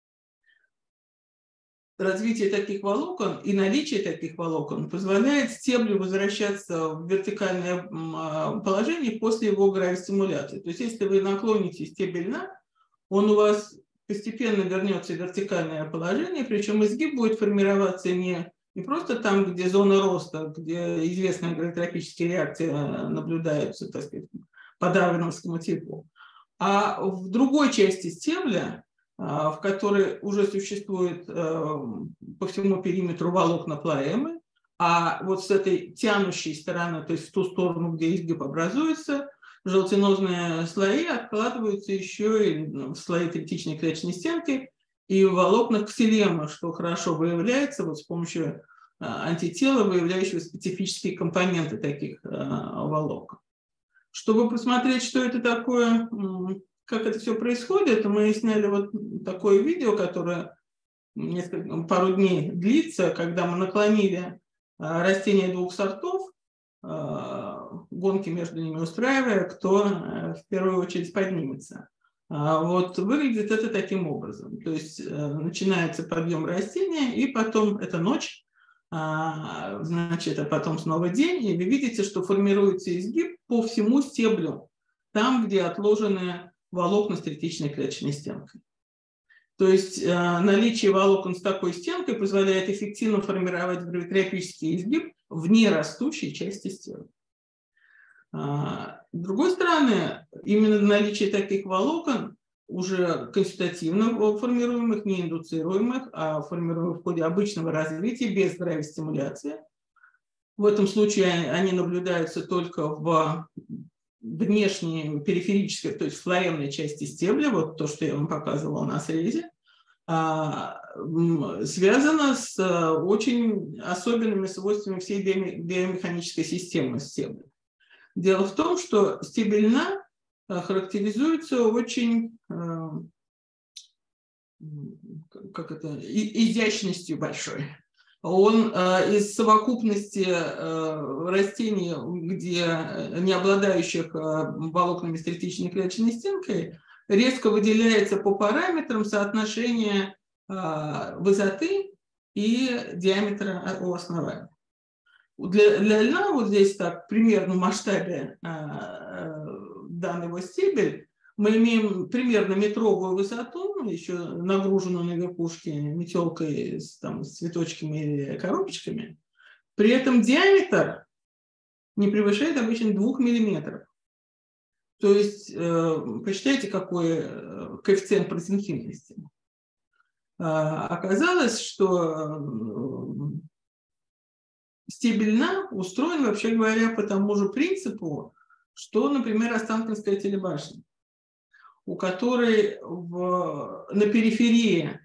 развитие таких волокон и наличие таких волокон позволяет стеблю возвращаться в вертикальное положение после его гравистимуляции. То есть, если вы наклоните стебель льна, он у вас постепенно вернется в вертикальное положение, причем изгиб будет формироваться не просто там, где зона роста, где известные агротропические реакции наблюдаются, так сказать, по дарвиновскому типу, а в другой части стебля, в которой уже существует по всему периметру волокна плоэмы, а вот с этой тянущей стороны, то есть в ту сторону, где изгиб образуется, желтенозные слои откладываются еще и в слои третичной клеточной стенки и в волокнах ксилемы, что хорошо выявляется вот с помощью антитела, выявляющего специфические компоненты таких волокон. Чтобы посмотреть, что это такое, как это все происходит, мы сняли вот такое видео, которое пару дней длится, когда мы наклонили растения двух сортов, гонки между ними устраивая, кто в первую очередь поднимется. Вот выглядит это таким образом. То есть начинается подъем растения, и потом это ночь, значит, а потом снова день, и вы видите, что формируется изгиб по всему стеблю, там, где отложены волокна с третичной клеточной стенкой. То есть наличие волокон с такой стенкой позволяет эффективно формировать гравитропический изгиб в нерастущей части стебля. С другой стороны, именно наличие таких волокон, уже конститутивно формируемых, не индуцируемых, а формируемых в ходе обычного развития без гравистимуляции. В этом случае они наблюдаются только в внешней периферической, то есть флоемной части стебля, вот то, что я вам показывала на срезе, связано с очень особенными свойствами всей биомеханической системы стебля. Дело в том, что стебель льна характеризуется очень изящностью большой. Он из совокупности растений, не обладающих волокнами с третичной клеточной стенкой, резко выделяется по параметрам соотношения высоты и диаметра у основания. Для льна вот здесь так, примерно в масштабе данного стебель, мы имеем примерно метровую высоту, еще нагруженную на верхушке метелкой с цветочками или коробочками. При этом диаметр не превышает обычно 2 мм. То есть посчитайте, какой коэффициент парасинхимности. Оказалось, что стебель льна устроен, вообще говоря, по тому же принципу, что, например, Останкинская телебашня, у которой на периферии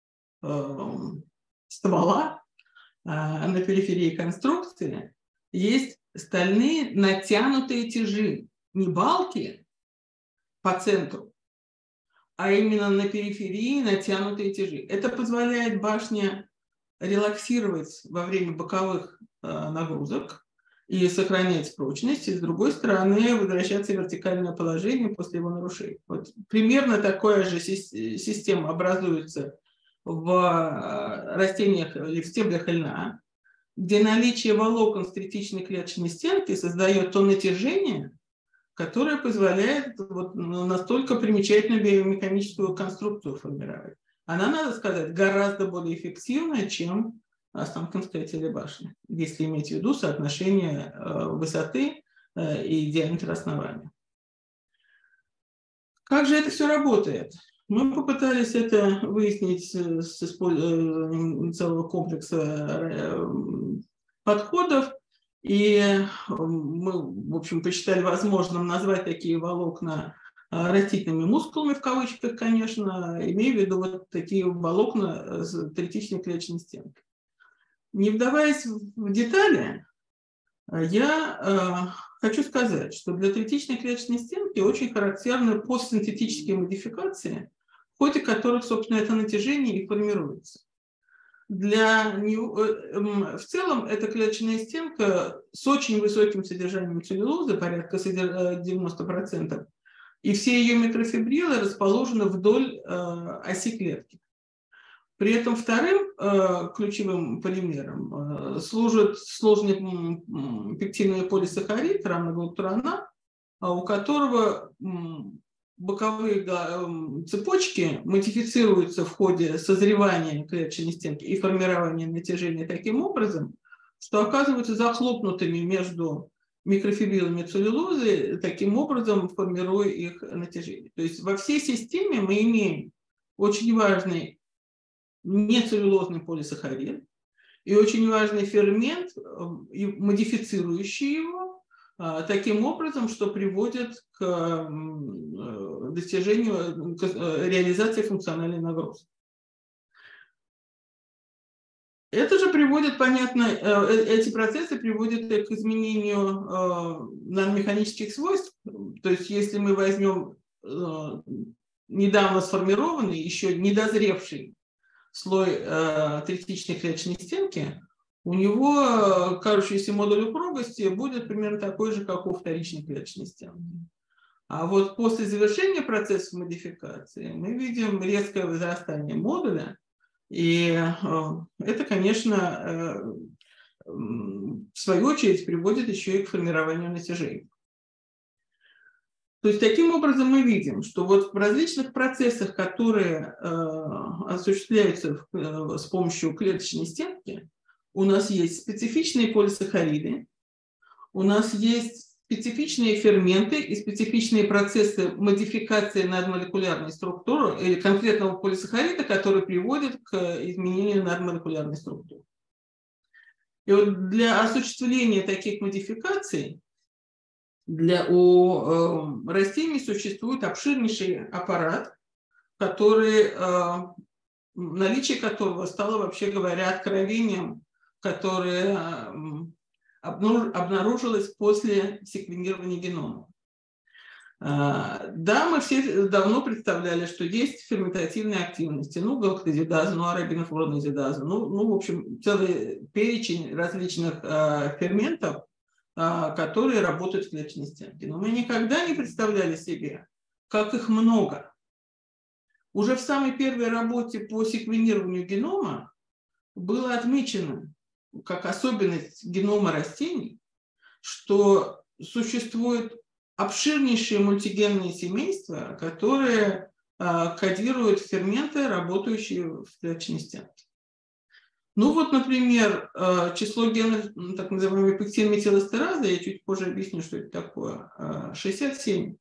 ствола, на периферии конструкции есть стальные натянутые тяжи, не балки по центру, а именно на периферии натянутые тяжи. Это позволяет башне релаксировать во время боковых нагрузок и сохранять прочность, и с другой стороны возвращаться в вертикальное положение после его нарушения. Вот примерно такая же система образуется в растениях или в стеблях льна, где наличие волокон с третичной клеточной стенкой создает то натяжение, которое позволяет настолько примечательную биомеханическую конструкцию формировать. Она, надо сказать, гораздо более эффективная, чем Останкинская телебашня, если иметь в виду соотношение высоты и диаметра основания. Как же это все работает? Мы попытались это выяснить с использованием целого комплекса подходов, и мы, в общем, посчитали возможным назвать такие волокна растительными мускулами, в кавычках, конечно, имея в виду вот такие волокна с третичной клеточной стенкой. Не вдаваясь в детали, я хочу сказать, что для третичной клеточной стенки очень характерны постсинтетические модификации, в ходе которых, собственно, это натяжение и формируется. В целом, эта клеточная стенка с очень высоким содержанием целлюлозы, порядка 90%, и все ее микрофибрилы расположены вдоль оси клетки. При этом вторым ключевым полимером служит сложный пектиновый полисахарид, рамноглутурана, у которого боковые цепочки модифицируются в ходе созревания клеточной стенки и формирования натяжения таким образом, что оказываются захлопнутыми между микрофибрилами целлюлозы, таким образом формируя их натяжение. То есть во всей системе мы имеем очень важный нецеллюлозный полисахарид и очень важный фермент, модифицирующий его таким образом, что приводит к достижению, к реализации функциональной нагрузки. Это же приводит, понятно, эти процессы приводят к изменению наномеханических свойств. То есть если мы возьмем недавно сформированный, еще недозревший слой третичной клеточной стенки, у него кажущийся модуль упругости будет примерно такой же, как у вторичной клеточной стенки. А вот после завершения процесса модификации мы видим резкое возрастание модуля, и это, конечно, в свою очередь приводит еще и к формированию натяжений. То есть таким образом мы видим, что вот в различных процессах, которые осуществляются с помощью клеточной стенки, у нас есть специфичные полисахариды, у нас есть специфичные ферменты и специфичные процессы модификации надмолекулярной структуры или конкретного полисахарида, который приводит к изменению надмолекулярной структуры. И вот для осуществления таких модификаций У растений существует обширнейший аппарат, наличие которого стало, вообще говоря, откровением, которое обнаружилось после секвенирования генома. Да, мы все давно представляли, что есть ферментативные активности, галактозидаза, арабинофлорозидаза, в общем, целый перечень различных ферментов, которые работают в клеточной стенке. Но мы никогда не представляли себе, как их много. Уже в самой первой работе по секвенированию генома было отмечено, как особенность генома растений, что существует обширнейшие мультигенные семейства, которые кодируют ферменты, работающие в клеточной стенке. Например, число генов так называемой пектинметилэстеразы, я чуть позже объясню, что это такое, 67.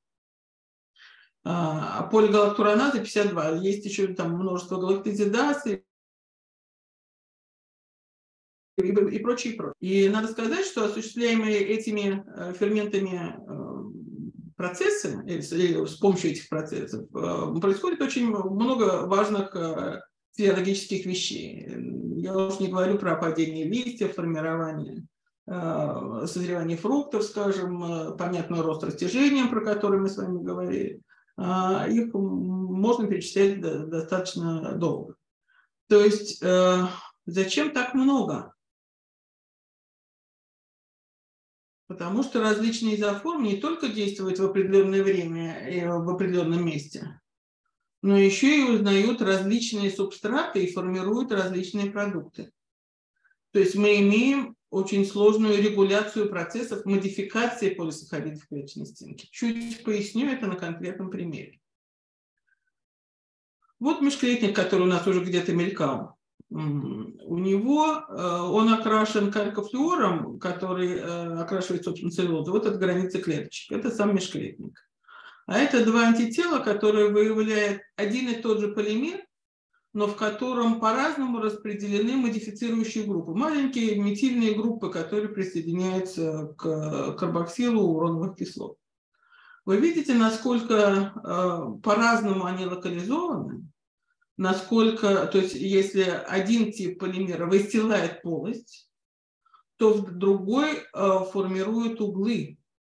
А полигалактураназа 52. Есть еще там множество галактозидаз и прочее. И надо сказать, что осуществляемые этими ферментами процессы, или с помощью этих процессов, происходит очень много важных физиологических вещей. Я уж не говорю про падение листьев, формирование, созревание фруктов, скажем, понятный рост растяжения, про который мы с вами говорили. Их можно перечислять достаточно долго. То есть зачем так много? Потому что различные изоформы не только действуют в определенное время и в определенном месте, но еще и узнают различные субстраты и формируют различные продукты. То есть мы имеем очень сложную регуляцию процессов модификации полисахаридов в клеточной стенке. Чуть поясню это на конкретном примере. Вот межклетник, который у нас уже где-то мелькал. У него он окрашен калькофлюором, который окрашивает, собственно, целлюлозу. Вот от границы клеточек. Это сам межклетник. А это два антитела, которые выявляют один и тот же полимер, но в котором по-разному распределены модифицирующие группы. Маленькие метильные группы, которые присоединяются к карбоксилу уроновых кислот. Вы видите, насколько по-разному они локализованы, насколько, то есть если один тип полимера выстилает полость, то другой формирует углы.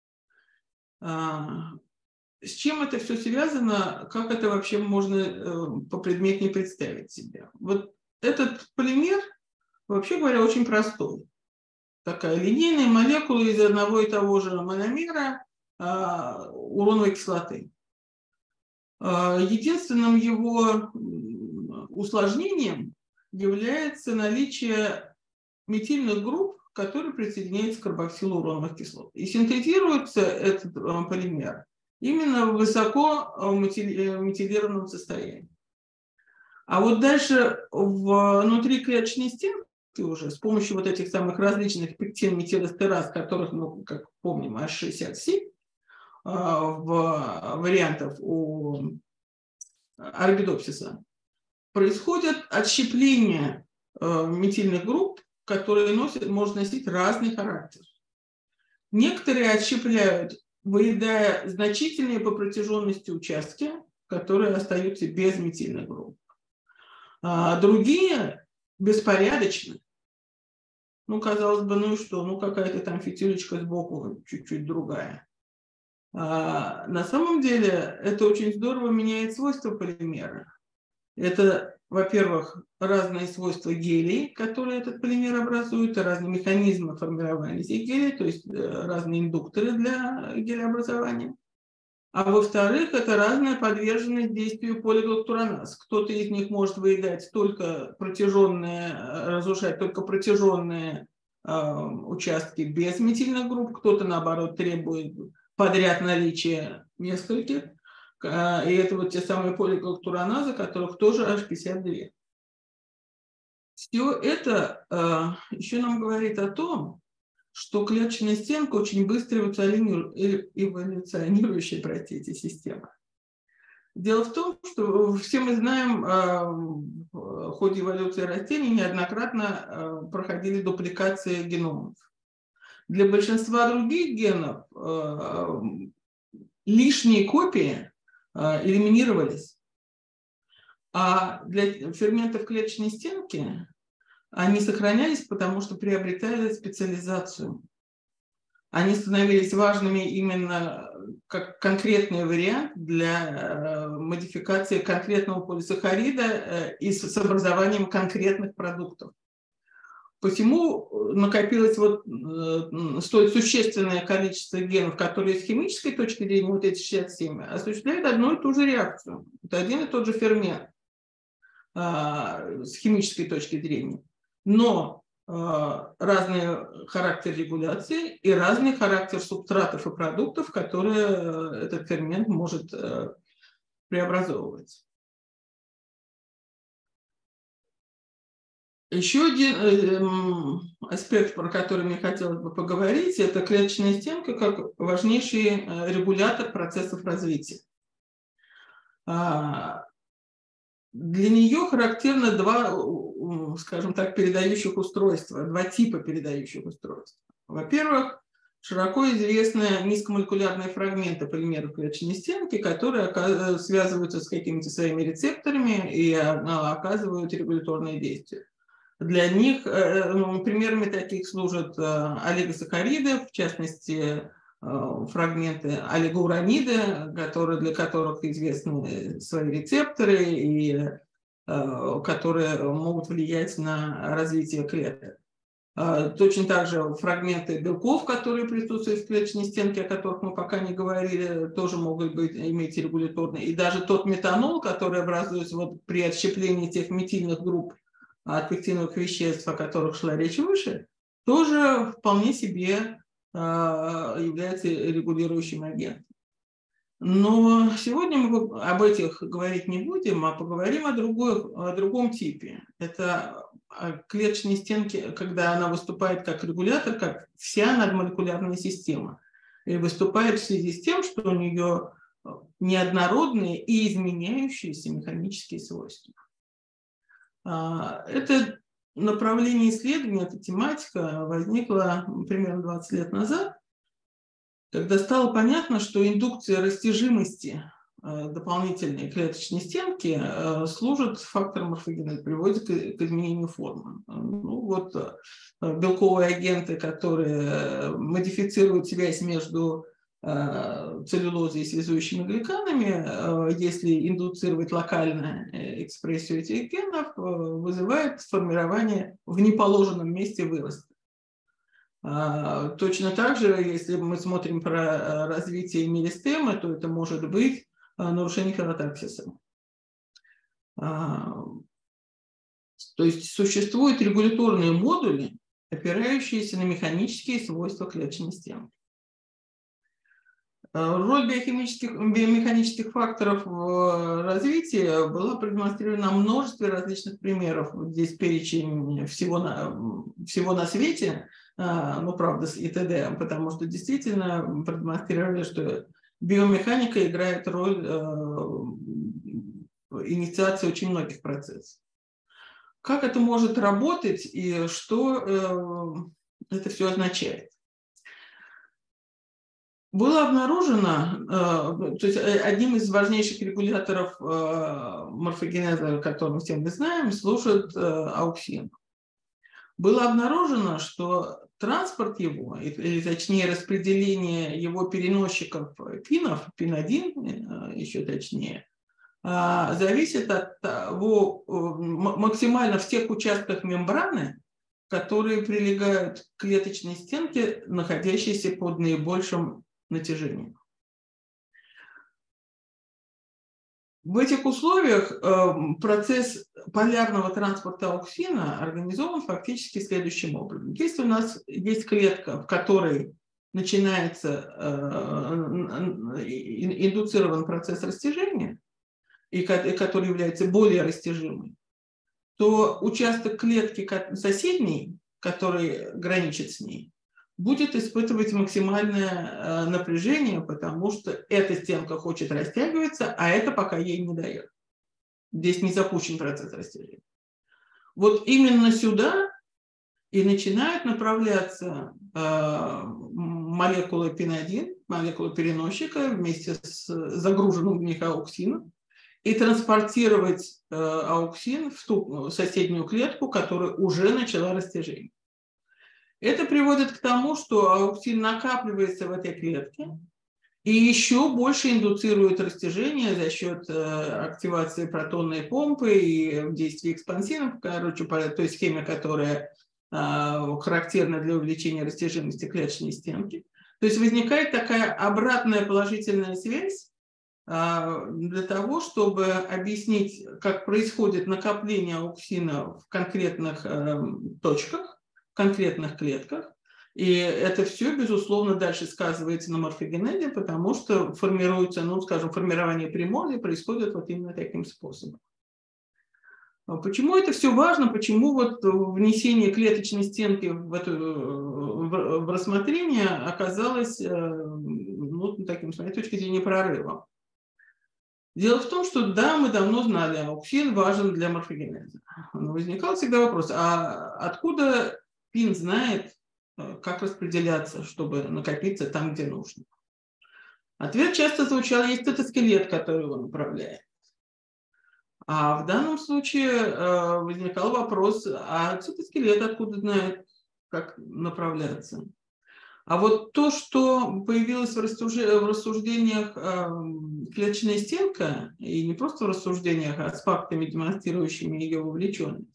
С чем это все связано, как это вообще можно попредметнее представить себе? Вот этот полимер, вообще говоря, очень простой. Такая линейная молекула из одного и того же мономера уроновой кислоты. Единственным его усложнением является наличие метильных групп, которые присоединяются к карбоксилу уроновых кислот. И синтезируется этот полимер именно в высоко метилированном состоянии. А вот дальше внутри клеточной стенки уже с помощью вот этих самых различных пектин-метилэстераз, которых мы, как помним, аж 67 вариантов у арабидопсиса, происходит отщепление метильных групп, которые может носить разный характер. Некоторые отщепляют, выедая значительные по протяженности участки, которые остаются без метильных групп. Другие беспорядочны. Казалось бы, и что? Какая-то там фитилечка сбоку чуть-чуть другая. На самом деле это очень здорово меняет свойства полимера. Это, во-первых, разные свойства гелей, которые этот полимер образует, разные механизмы формирования этих гелей, то есть разные индукторы для гелеобразования. А во-вторых, это разная подверженность действию полигалактураназ. Кто-то из них может выедать только разрушать только протяженные участки без метильных групп, кто-то, наоборот, требует подряд наличия нескольких. И это вот те самые полигалактураназы, которых тоже аж 52. Все это еще нам говорит о том, что клеточная стенка очень быстро эволюционирующая, система. Дело в том, что все мы знаем, в ходе эволюции растений неоднократно проходили дупликации геномов. Для большинства других генов лишние копии элиминировались. А для ферментов клеточной стенки они сохранялись, потому что приобретали специализацию. Они становились важными именно как конкретный вариант для модификации конкретного полисахарида и с образованием конкретных продуктов. Посему накопилось столь существенное количество генов, которые с химической точки зрения, вот эти 67, осуществляют одну и ту же реакцию. Это один и тот же фермент с химической точки зрения. Но разный характер регуляции и разный характер субстратов и продуктов, которые этот фермент может преобразовывать. Еще один аспект, про который мне хотелось бы поговорить, это клеточная стенка как важнейший регулятор процессов развития. Для нее характерно два, скажем так, передающих устройства, два типа передающих устройств. Во-первых, широко известны низкомолекулярные фрагменты полимеров клеточной стенки, которые связываются с какими-то своими рецепторами и оказывают регуляторные действия. Для них примерами таких служат олигосахариды, в частности, фрагменты олигоураниды, для которых известны свои рецепторы и которые могут влиять на развитие клеток. Точно так же фрагменты белков, которые присутствуют в клеточной стенке, о которых мы пока не говорили, тоже могут иметь регуляторные. И даже тот метанол, который образуется при отщеплении тех метильных групп от пектиновых веществ, о которых шла речь выше, тоже вполне себе является регулирующим агентом. Но сегодня мы об этих говорить не будем, а поговорим о другом типе. Это клеточные стенки, когда она выступает как регулятор, как вся надмолекулярная система. И выступает в связи с тем, что у нее неоднородные и изменяющиеся механические свойства. Это направление исследования, эта тематика возникла примерно 20 лет назад, когда стало понятно, что индукция растяжимости дополнительной клеточной стенки служит фактором морфогенеза, приводит к изменению формы. Белковые агенты, которые модифицируют связь между целлюлозой и связующими гликанами, если индуцировать локально экспрессию этих генов, вызывает формирование в неположенном месте выроста. Точно так же, если мы смотрим про развитие меристемы, то это может быть нарушение ферротаксиса. То есть существуют регуляторные модули, опирающиеся на механические свойства клеточной стенки. Роль биомеханических факторов в развитии была продемонстрирована на множестве различных примеров. Здесь перечень всего на свете, правда, с ИТД, потому что действительно продемонстрировали, что биомеханика играет роль инициации очень многих процессов. Как это может работать и что это все означает? Было обнаружено, то есть одним из важнейших регуляторов морфогенеза, которым все мы знаем, служит ауксин. Было обнаружено, что транспорт его, или точнее распределение его переносчиков пинов, пин-1 еще точнее, зависит от того, максимально в тех участках мембраны, которые прилегают к клеточной стенке, находящейся под наибольшим натяжением. В этих условиях процесс полярного транспорта ауксина организован фактически следующим образом. Если у нас есть клетка, в которой начинается индуцирован процесс растяжения, и который является более растяжимым, то участок клетки соседней, который граничит с ней, будет испытывать максимальное напряжение, потому что эта стенка хочет растягиваться, а это пока ей не дает. Здесь не запущен процесс растяжения. Вот именно сюда и начинают направляться молекулы ПИН-1, молекулы переносчика вместе с загруженным в них ауксином, и транспортировать ауксин в ту соседнюю клетку, которая уже начала растяжение. Это приводит к тому, что ауксин накапливается в этой клетке и еще больше индуцирует растяжение за счет активации протонной помпы и действия экспансинов, короче, по той схеме, которая характерна для увеличения растяжимости клеточной стенки. То есть возникает такая обратная положительная связь для того, чтобы объяснить, как происходит накопление ауксина в конкретных точках, в конкретных клетках. И это все, безусловно, дальше сказывается на морфогенезе, потому что формируется, ну, скажем, формирование примордия происходит вот именно таким способом. Почему это все важно? Почему вот внесение клеточной стенки в рассмотрение оказалось, ну, таким, с моей точки зрения, прорывом? Дело в том, что да, мы давно знали, ауксин важен для морфогенеза. Но возникал всегда вопрос, а откуда ПИН знает, как распределяться, чтобы накопиться там, где нужно? Ответ часто звучал: есть цитоскелет, который его направляет. А в данном случае возникал вопрос, а цитоскелет откуда знает, как направляться? А вот то, что появилось в рассуждениях клеточная стенка, и не просто в рассуждениях, а с фактами, демонстрирующими ее вовлеченность,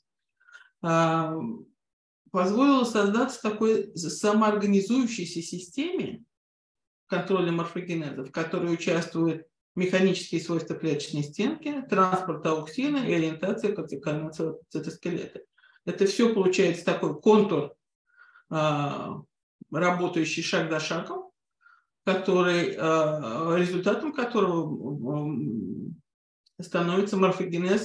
позволило создаться такой самоорганизующейся системе контроля морфогенеза, в которой участвуют механические свойства клеточной стенки, транспорт ауксина и ориентация кортикального цитоскелета. Это все получается такой контур, работающий шаг за шагом, который, результатом которого становится морфогенез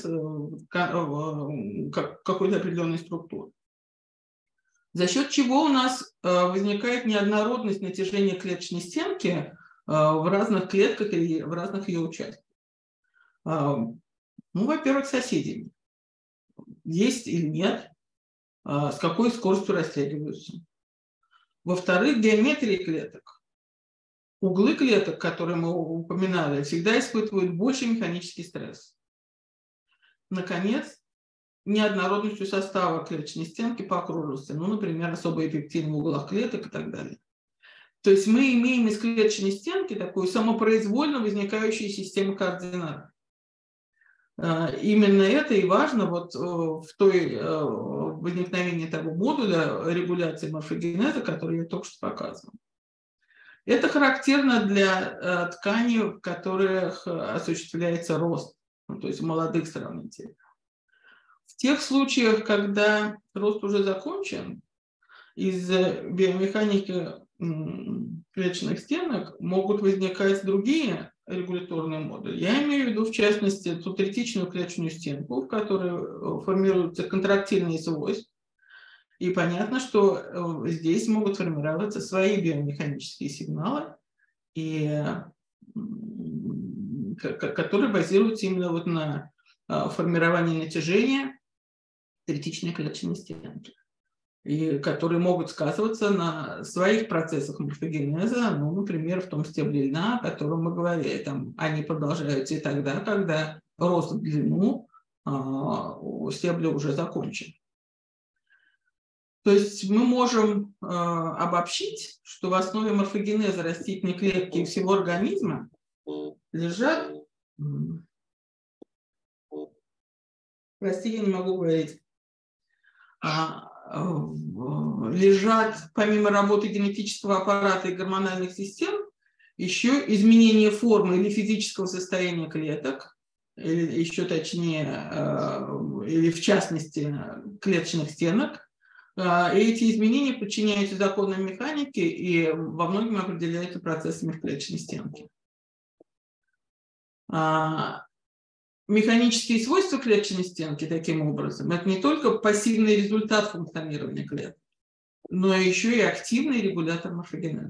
какой-то определенной структуры. За счет чего у нас возникает неоднородность натяжения клеточной стенки в разных клетках или в разных ее участках. Ну, во-первых, соседями. Есть или нет, с какой скоростью растягиваются. Во-вторых, геометрия клеток. Углы клеток, которые мы упоминали, всегда испытывают больший механический стресс. Наконец, неоднородностью состава клеточной стенки по окружности. Ну, например, особо эффективен в углах клеток и так далее. То есть мы имеем из клеточной стенки такую самопроизвольно возникающую систему координат. Именно это и важно вот в той возникновении того модуля регуляции морфогенеза, который я только что показывал. Это характерно для тканей, в которых осуществляется рост, ну, то есть молодых сравнительно. В тех случаях, когда рост уже закончен, из биомеханики клеточных стенок могут возникать другие регуляторные модули. Я имею в виду, в частности, ту третичную клеточную стенку, в которой формируются контрактильные свойства. И понятно, что здесь могут формироваться свои биомеханические сигналы, которые базируются именно вот на формировании натяжения третичной клеточной стенки, и которые могут сказываться на своих процессах морфогенеза, ну, например, в том стебле льна, о котором мы говорили. Там они продолжаются и тогда, когда рост в длину у стебля уже закончен. То есть мы можем обобщить, что в основе морфогенеза растительной клетки и всего организма лежат... Прости, я не могу говорить. Лежат, помимо работы генетического аппарата и гормональных систем, еще изменение формы или физического состояния клеток, или еще точнее, или в частности, клеточных стенок. И эти изменения подчиняются законам механики и во многом определяются процессами в клеточной стенке. Механические свойства клеточной стенки, таким образом, это не только пассивный результат функционирования клеток, но еще и активный регулятор морфогенеза.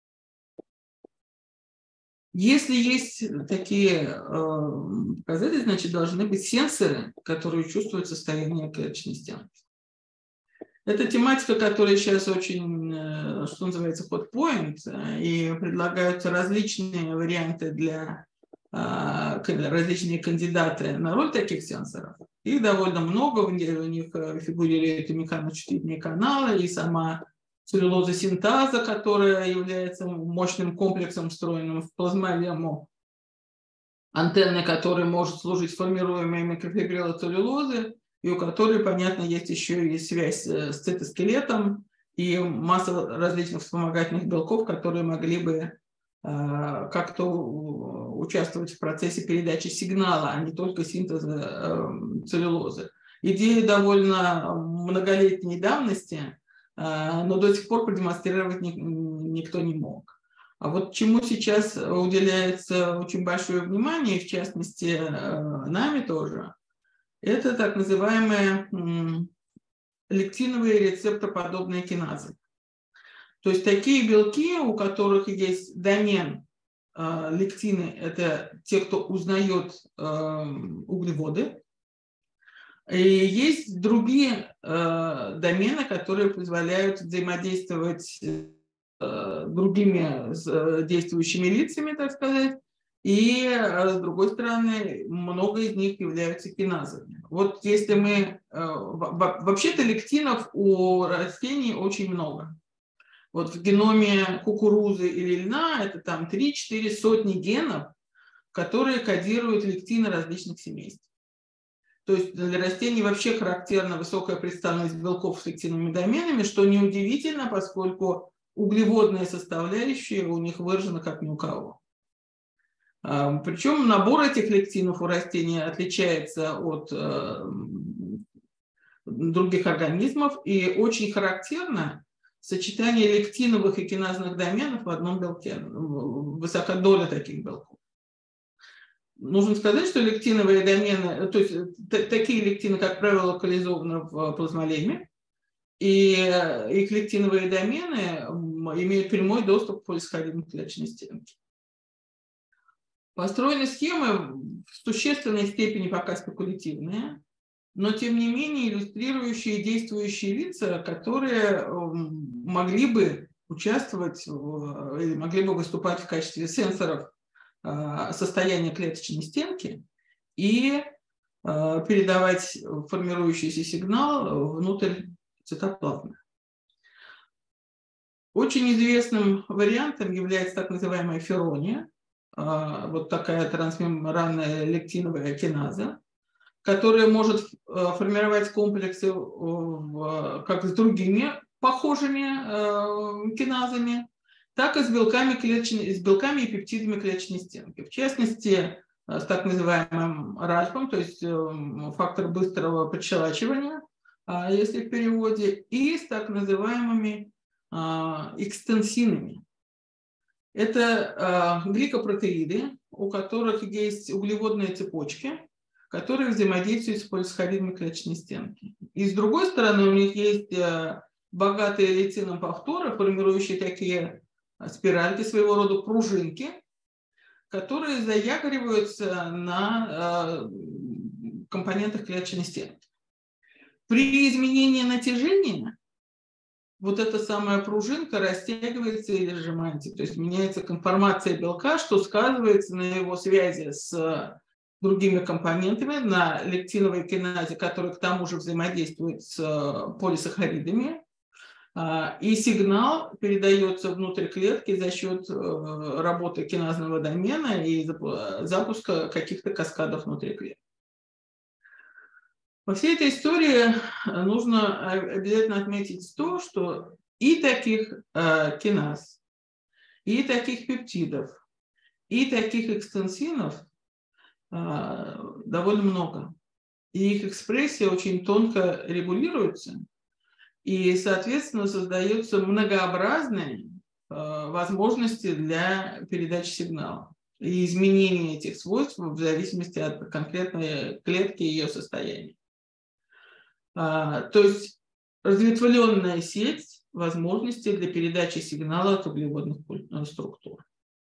Если есть такие показатели, значит, должны быть сенсоры, которые чувствуют состояние клеточной стенки. Это тематика, которая сейчас очень, что называется, hot point, и предлагаются различные варианты для различные кандидаты на роль таких сенсоров. Их довольно много, у них фигурируют и механочувствительные каналы, и сама целлюлоза-синтаза, которая является мощным комплексом, встроенным в плазмолему, антенны, которая может служить формируемой микрофибрилла целлюлозы, и у которой, понятно, есть еще и связь с цитоскелетом и масса различных вспомогательных белков, которые могли бы как-то участвовать в процессе передачи сигнала, а не только синтеза целлюлозы. Идея довольно многолетней давности, но до сих пор продемонстрировать никто не мог. А вот чему сейчас уделяется очень большое внимание, в частности, нами тоже, это так называемые лектиновые рецептоподобные киназы. То есть такие белки, у которых есть домен лектины, это те, кто узнает углеводы, и есть другие домены, которые позволяют взаимодействовать с другими действующими лицами, так сказать, и, с другой стороны, много из них являются киназами. Вот если мы... Вообще-то лектинов у растений очень много. Вот в геноме кукурузы или льна это там 3-4 сотни генов, которые кодируют лектины различных семейств. То есть для растений вообще характерна высокая представленность белков с лектиновыми доменами, что неудивительно, поскольку углеводная составляющая у них выражена как ни у кого. Причем набор этих лектинов у растений отличается от других организмов, и очень характерно сочетание лектиновых и киназных доменов в одном белке, высока доля таких белков. Нужно сказать, что лектиновые домены, то есть такие лектины, как правило, локализованы в плазмолеме, и их лектиновые домены имеют прямой доступ к полисахаридной клеточной стенке. Построены схемы в существенной степени пока спекулятивные, но тем не менее иллюстрирующие действующие лица, которые могли бы участвовать или могли бы выступать в качестве сенсоров состояния клеточной стенки и передавать формирующийся сигнал внутрь цитоплазмы. Очень известным вариантом является так называемая ферония, вот такая трансмембранная лектиновая киназа, которая может формировать комплексы как с другими похожими киназами, так и с белками и пептидами клеточной стенки. В частности, с так называемым ральфом, то есть фактор быстрого подщелачивания, если в переводе, и с так называемыми экстенсинами. Это гликопротеиды, у которых есть углеводные цепочки, которые взаимодействуют с полисахаридами клеточной стенки. И с другой стороны, у них есть богатые лейцином повторы, формирующие такие спиральки, своего рода пружинки, которые заякориваются на компонентах клеточной стенки. При изменении натяжения вот эта самая пружинка растягивается или сжимается, то есть меняется конформация белка, что сказывается на его связи с другими компонентами, на лектиновой киназе, которая к тому же взаимодействует с полисахаридами, и сигнал передается внутрь клетки за счет работы киназного домена и запуска каких-то каскадов внутри клетки. Во всей этой истории нужно обязательно отметить то, что и таких киназ, и таких пептидов, и таких экстенсинов довольно много. И их экспрессия очень тонко регулируется, и, соответственно, создаются многообразные возможности для передачи сигнала и изменения этих свойств в зависимости от конкретной клетки и ее состояния. То есть разветвленная сеть возможностей для передачи сигнала от углеводных структур.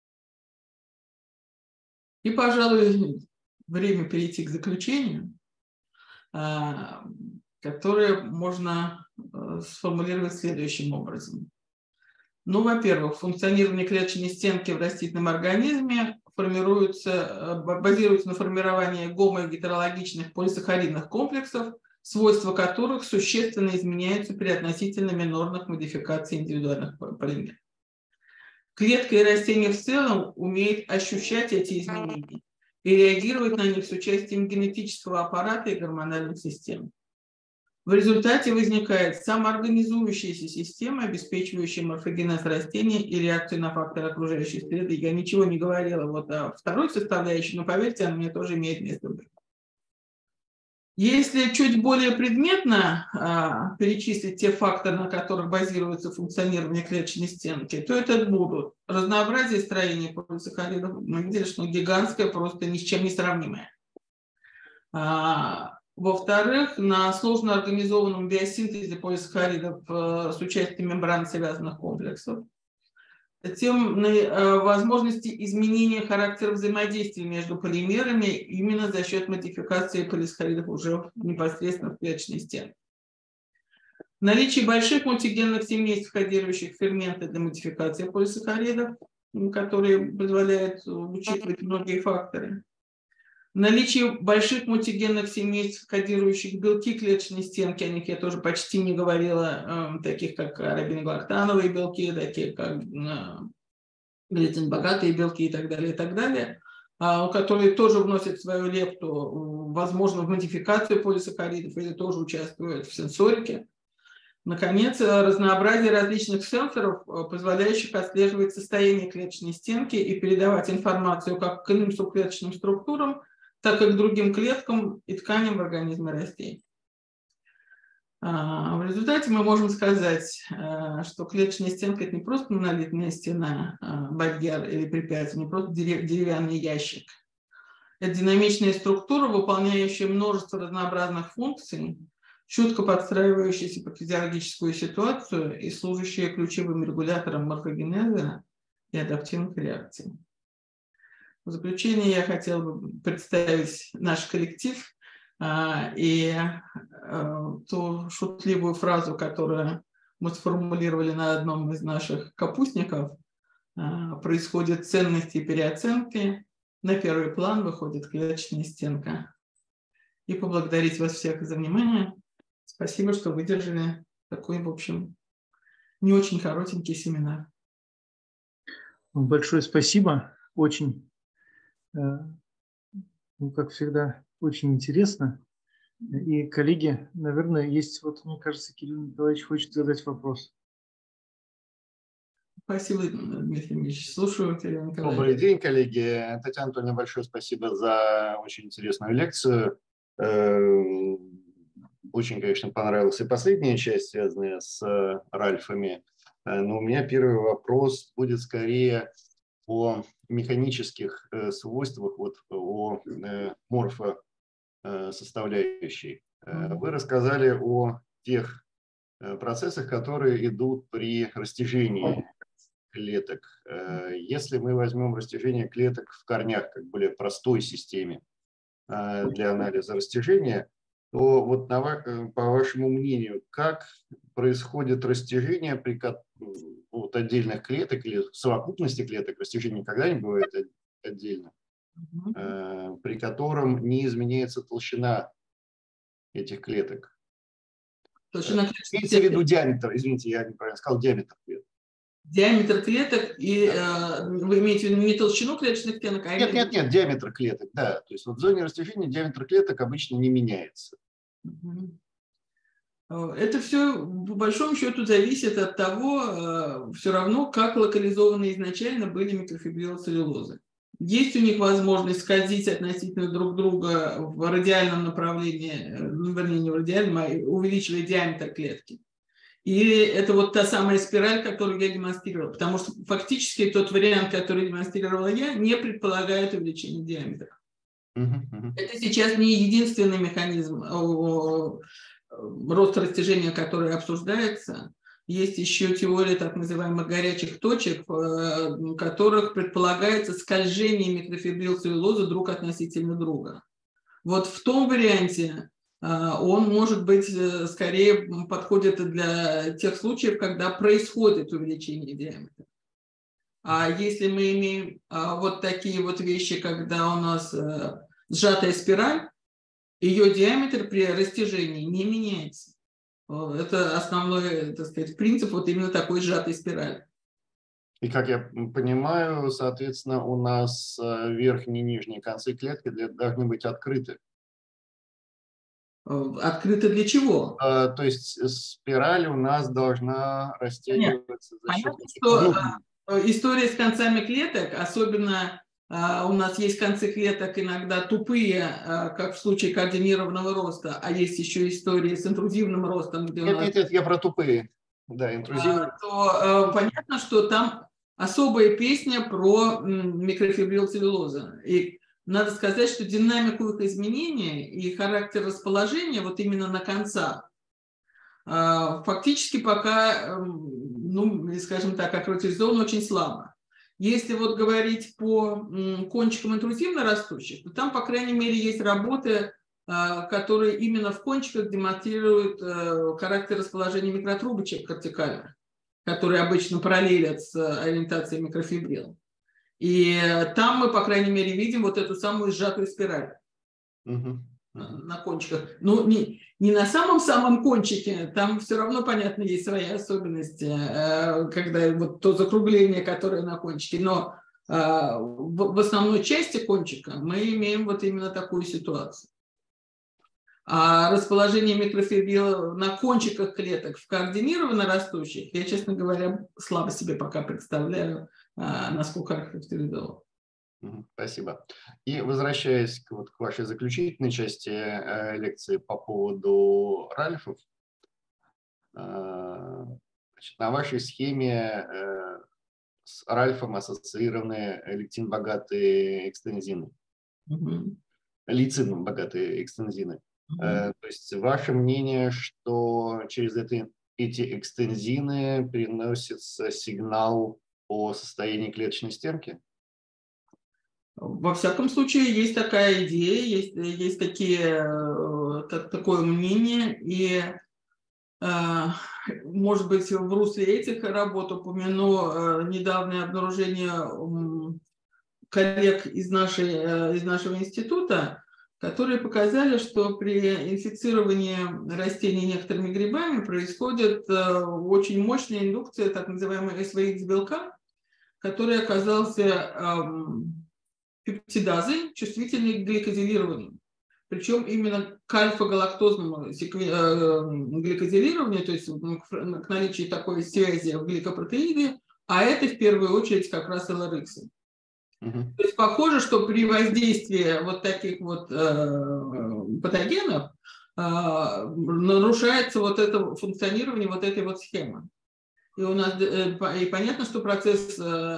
И, пожалуй, время перейти к заключению. которые можно сформулировать следующим образом. Ну, во-первых, функционирование клеточной стенки в растительном организме базируется на формировании гомогетерологичных полисахаридных комплексов, свойства которых существенно изменяются при относительно минорных модификациях индивидуальных полимеров. Клетка и растение в целом умеют ощущать эти изменения и реагировать на них с участием генетического аппарата и гормональных систем. В результате возникает самоорганизующаяся система, обеспечивающая морфогенез растения и реакцию на факторы окружающей среды. Я ничего не говорила вот о второй составляющей, но поверьте, она мне тоже имеет место быть. Если чуть более предметно перечислить те факторы, на которых базируется функционирование клеточной стенки, то это будут разнообразие строения полисахаридов, мы видели, что гигантское, просто ни с чем не сравнимое. Во-вторых, на сложно организованном биосинтезе полисахаридов с участием мембран связанных комплексов. Затем на возможности изменения характера взаимодействия между полимерами именно за счет модификации полисахаридов уже непосредственно в клеточной стенке. Наличие больших мультигенных семейств, кодирующих ферменты для модификации полисахаридов, которые позволяют учитывать многие факторы. Наличие больших мультигенных семейств, кодирующих белки клеточной стенки, о них я тоже почти не говорила, таких как арабиногалактановые белки, такие как глицин-богатые белки и так далее, которые тоже вносят свою лепту, возможно, в модификацию полисахаридов или тоже участвуют в сенсорике. Наконец, разнообразие различных сенсоров, позволяющих отслеживать состояние клеточной стенки и передавать информацию как к иным субклеточным структурам, так и к другим клеткам и тканям в организме растений. В результате мы можем сказать, что клеточная стенка – это не просто монолитная стена, барьер или препятствие, не просто деревянный ящик. Это динамичная структура, выполняющая множество разнообразных функций, чутко подстраивающаяся под физиологическую ситуацию и служащая ключевым регулятором морфогенеза и адаптивных реакций. В заключение я хотела бы представить наш коллектив и ту шутливую фразу, которую мы сформулировали на одном из наших капустников. Происходят ценности и переоценки, на первый план выходит клеточная стенка. И поблагодарить вас всех за внимание. Спасибо, что выдержали такой, в общем, не очень коротенький семинар. Большое спасибо. Очень, как всегда, очень интересно. И, коллеги, наверное, есть, вот, мне кажется, Кирилл Николаевич хочет задать вопрос. Спасибо, Дмитрий Ильич. Слушаю, Кирилл Николаевич. Добрый день, коллеги. Татьяна Анатольевна, большое спасибо за очень интересную лекцию. Очень, конечно, понравилась и последняя часть, связанная с ральфами. Но у меня первый вопрос будет скорее о механических свойствах, вот, о морфосоставляющей. Вы рассказали о тех процессах, которые идут при растяжении клеток. Если мы возьмем растяжение клеток в корнях, как более простой системе для анализа растяжения, то вот по вашему мнению, как происходит растяжение при вот отдельных клеток или в совокупности клеток, растяжение никогда не бывает отдельно, при котором не изменяется толщина этих клеток? Имеется в виду диаметр, извините, я неправильно сказал, диаметр клеток. Диаметр клеток, и вы имеете в виду не толщину клеточных стенок, а нет, диаметр клеток, да. То есть вот в зоне растяжения диаметр клеток обычно не меняется. Это все, по большому счету, зависит от того, все равно, как локализованы изначально были микрофибрилоцеллюлозы. Есть у них возможность скользить относительно друг друга в радиальном направлении, ну, вернее, не в радиальном, а увеличивая диаметр клетки. И это вот та самая спираль, которую я демонстрировала. Потому что фактически тот вариант, который демонстрировала я, не предполагает увеличение диаметра. Это сейчас не единственный механизм роста растяжения, который обсуждается. Есть еще теория так называемых горячих точек, в которых предполагается скольжение микрофибрилоцеллюлозы друг относительно друга. Вот в том варианте он, может быть, скорее подходит для тех случаев, когда происходит увеличение диаметра. А если мы имеем вот такие вот вещи, когда у нас сжатая спираль, ее диаметр при растяжении не меняется. Это основной, так сказать, принцип вот именно такой сжатой спирали. И, как я понимаю, соответственно, у нас верхние и нижние концы клетки должны быть открыты. Открыты для чего? То есть спираль у нас должна растягиваться за счет Понятно, что история с концами клеток, особенно у нас есть концы клеток иногда тупые, как в случае координированного роста, а есть еще истории с интрузивным ростом, где у нас... Нет, я про тупые. Да, интрузивные. То понятно, что там особая песня про микрофибрил целлюлоза. И надо сказать, что динамику их изменения и характер расположения вот именно на концах фактически пока, ну, скажем так, охарактеризован очень слабо. Если вот говорить по кончикам интрузивно растущих, то там, по крайней мере, есть работы, которые именно в кончиках демонстрируют характер расположения микротрубочек кортикальных, которые обычно параллелят с ориентацией микрофибрила. И там мы, по крайней мере, видим вот эту самую сжатую спираль на кончиках. Ну, не на самом-самом кончике, там все равно, понятно, есть свои особенности, когда вот то закругление, которое на кончике, но в основной части кончика мы имеем вот именно такую ситуацию. А расположение микрофибрила на кончиках клеток в координированно растущих, я, честно говоря, слабо себе пока представляю, насколько характеризован. Спасибо. И возвращаясь к вашей заключительной части лекции по поводу ральфов, значит, на вашей схеме с ральфом ассоциированы лектин-богатые экстензины, лейцин-богатые экстензины. То есть ваше мнение, что через эти экстензины переносится сигнал о состоянии клеточной стенки? Во всяком случае, есть такая идея, есть такое мнение, и, может быть, в русле этих работ упомяну недавнее обнаружение коллег из нашего института, которые показали, что при инфицировании растений некоторыми грибами происходит очень мощная индукция так называемой SVX-белка, который оказался пептидазой, чувствительной к гликозилированию. Причем именно к альфа-галактозному гликозилированию, то есть к наличию такой связи в гликопротеиде, а это в первую очередь как раз LRX. То есть похоже, что при воздействии вот таких вот патогенов нарушается вот это функционирование вот этой вот схемы. И у нас и понятно, что процесс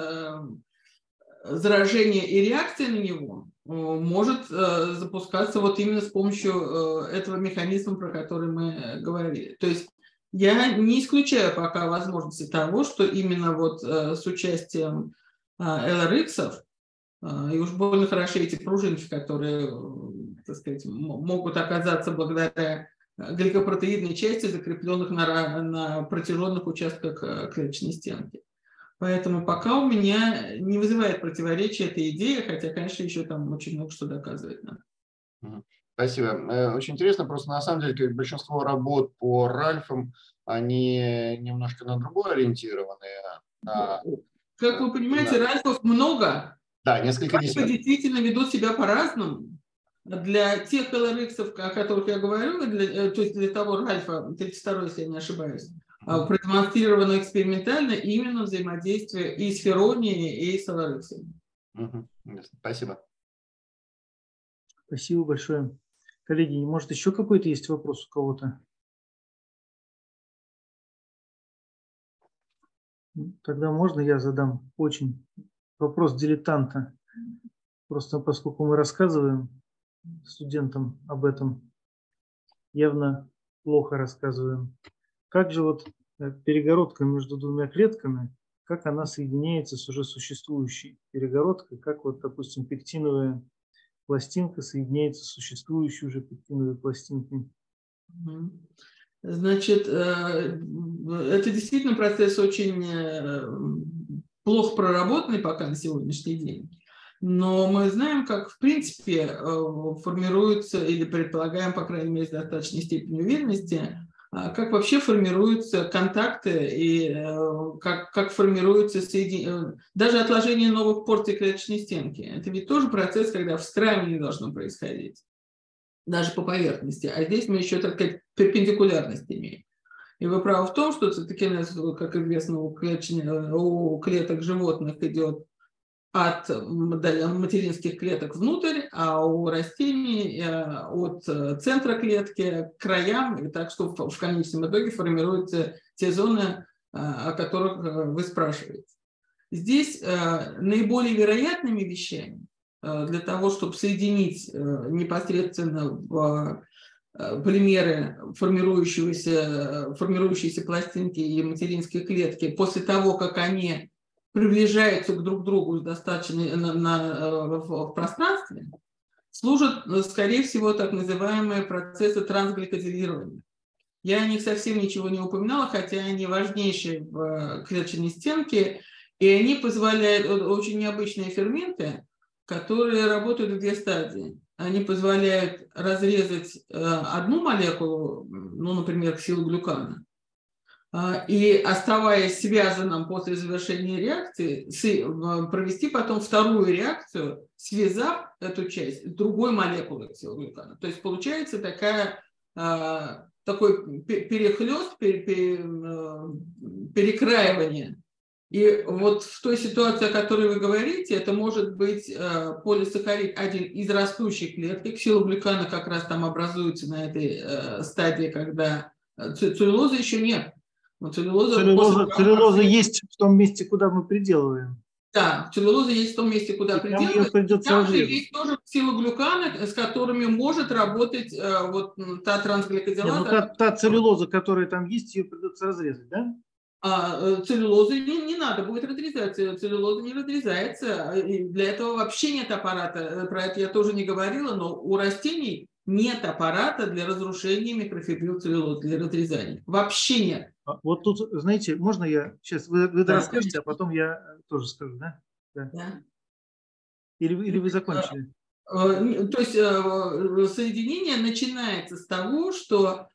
заражения и реакции на него может запускаться вот именно с помощью этого механизма, про который мы говорили. То есть я не исключаю пока возможности того, что именно вот с участием LRX-ов, и уж больно хороши эти пружинки, которые, так сказать, могут оказаться благодаря гликопротеидной части, закрепленных на протяженных участках клеточной стенки. Поэтому пока у меня не вызывает противоречия эта идея, хотя, конечно, еще там очень много что доказывать надо. Спасибо. Очень интересно, просто на самом деле большинство работ по ральфам, они немножко на другое ориентированы. Как вы понимаете, ральфов много. Да, несколько десятков. Действительно ведут себя по-разному. Для тех LRX, о которых я говорю, то есть для того ральфа, 32-й, если я не ошибаюсь, продемонстрировано экспериментально именно взаимодействие и с феронией, и с LRX. Спасибо. Спасибо большое. Коллеги, может, еще какой-то есть вопрос у кого-то? Тогда можно я задам вопрос дилетанта? Просто поскольку мы рассказываем студентам об этом, явно плохо рассказываем. Как же вот перегородка между двумя клетками, как она соединяется с уже существующей перегородкой, как вот, допустим, пектиновая пластинка соединяется с существующей уже пектиновой пластинкой. Значит, это действительно процесс очень плохо проработанный пока на сегодняшний день. Но мы знаем, как в принципе формируются, или предполагаем, по крайней мере, с достаточной степенью уверенности, как вообще формируются контакты и как формируются даже отложение новых порций клеточной стенки. Это ведь тоже процесс, когда встраивание должно происходить, даже по поверхности. А здесь мы еще, так сказать, перпендикулярность имеем. И вы правы в том, что цитокинез, как известно, у клеток животных идет от материнских клеток внутрь, а у растений от центра клетки к краям, и так что в конечном итоге формируются те зоны, о которых вы спрашиваете. Здесь наиболее вероятными вещами для того, чтобы соединить непосредственно в полимеры формирующиеся пластинки и материнские клетки после того, как они приближаются друг к другу достаточно в пространстве, служат, скорее всего, так называемые процессы трансгликозилирования. Я о них совсем ничего не упоминала, хотя они важнейшие в клеточной стенке, и они позволяют, очень необычные ферменты, которые работают в две стадии. Они позволяют разрезать одну молекулу, ну, например, ксилоглюкана, и, оставаясь связанным после завершения реакции, провести потом вторую реакцию, связав эту часть с другой молекулой ксилоглюкана. То есть получается такой перехлёст, перекраивание. И вот в той ситуации, о которой вы говорите, это может быть полисахарид один из растущей клетки. Ксилоглюканы как раз там образуются на этой стадии, когда целлюлозы еще нет. Целлюлоза есть в том месте, куда мы приделываем. Да, целлюлоза есть в том месте, куда приделываем. Там же есть тоже ксилоглюканы, с которыми может работать вот та трансгликозилаза. Та целлюлоза, которая там есть, ее придется разрезать, да? Целлюлозу не надо будет разрезать, целлюлоза не разрезается, и для этого вообще нет аппарата, про это я тоже не говорила, но у растений нет аппарата для разрушения микрофибрил целлюлозы, для разрезания, вообще нет. Вот тут, знаете, можно я сейчас, вы расскажете, а потом я тоже скажу, да? Да. Или вы закончили? То есть соединение начинается с того, что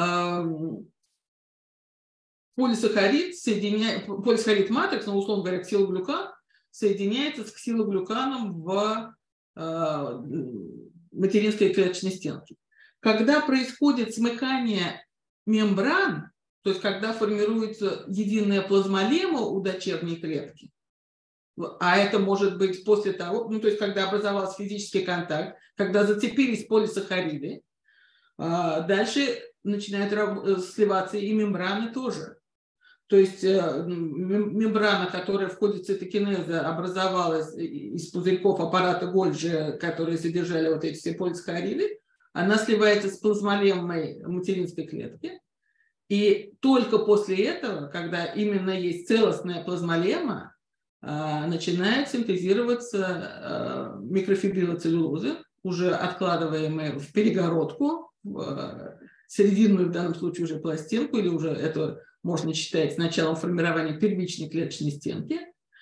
полисахарид матрикс, ну, условно говоря, ксилоглюкан, соединяется с ксилоглюканом в материнской клеточной стенке. Когда происходит смыкание мембран, то есть когда формируется единая плазмолема у дочерней клетки, а это может быть после того, ну, то есть когда образовался физический контакт, когда зацепились полисахариды, дальше начинают сливаться и мембраны тоже. То есть мембрана, которая в ходе цитокинеза образовалась из пузырьков аппарата Гольджи, которые содержали вот эти все полисахариды, она сливается с плазмолеммой материнской клетки. И только после этого, когда именно есть целостная плазмолемма, начинает синтезироваться микрофибрилоцеллюлозы, уже откладываемые в перегородку, в срединную в данном случае уже пластинку, или уже это можно считать с началом формирования первичной клеточной стенки,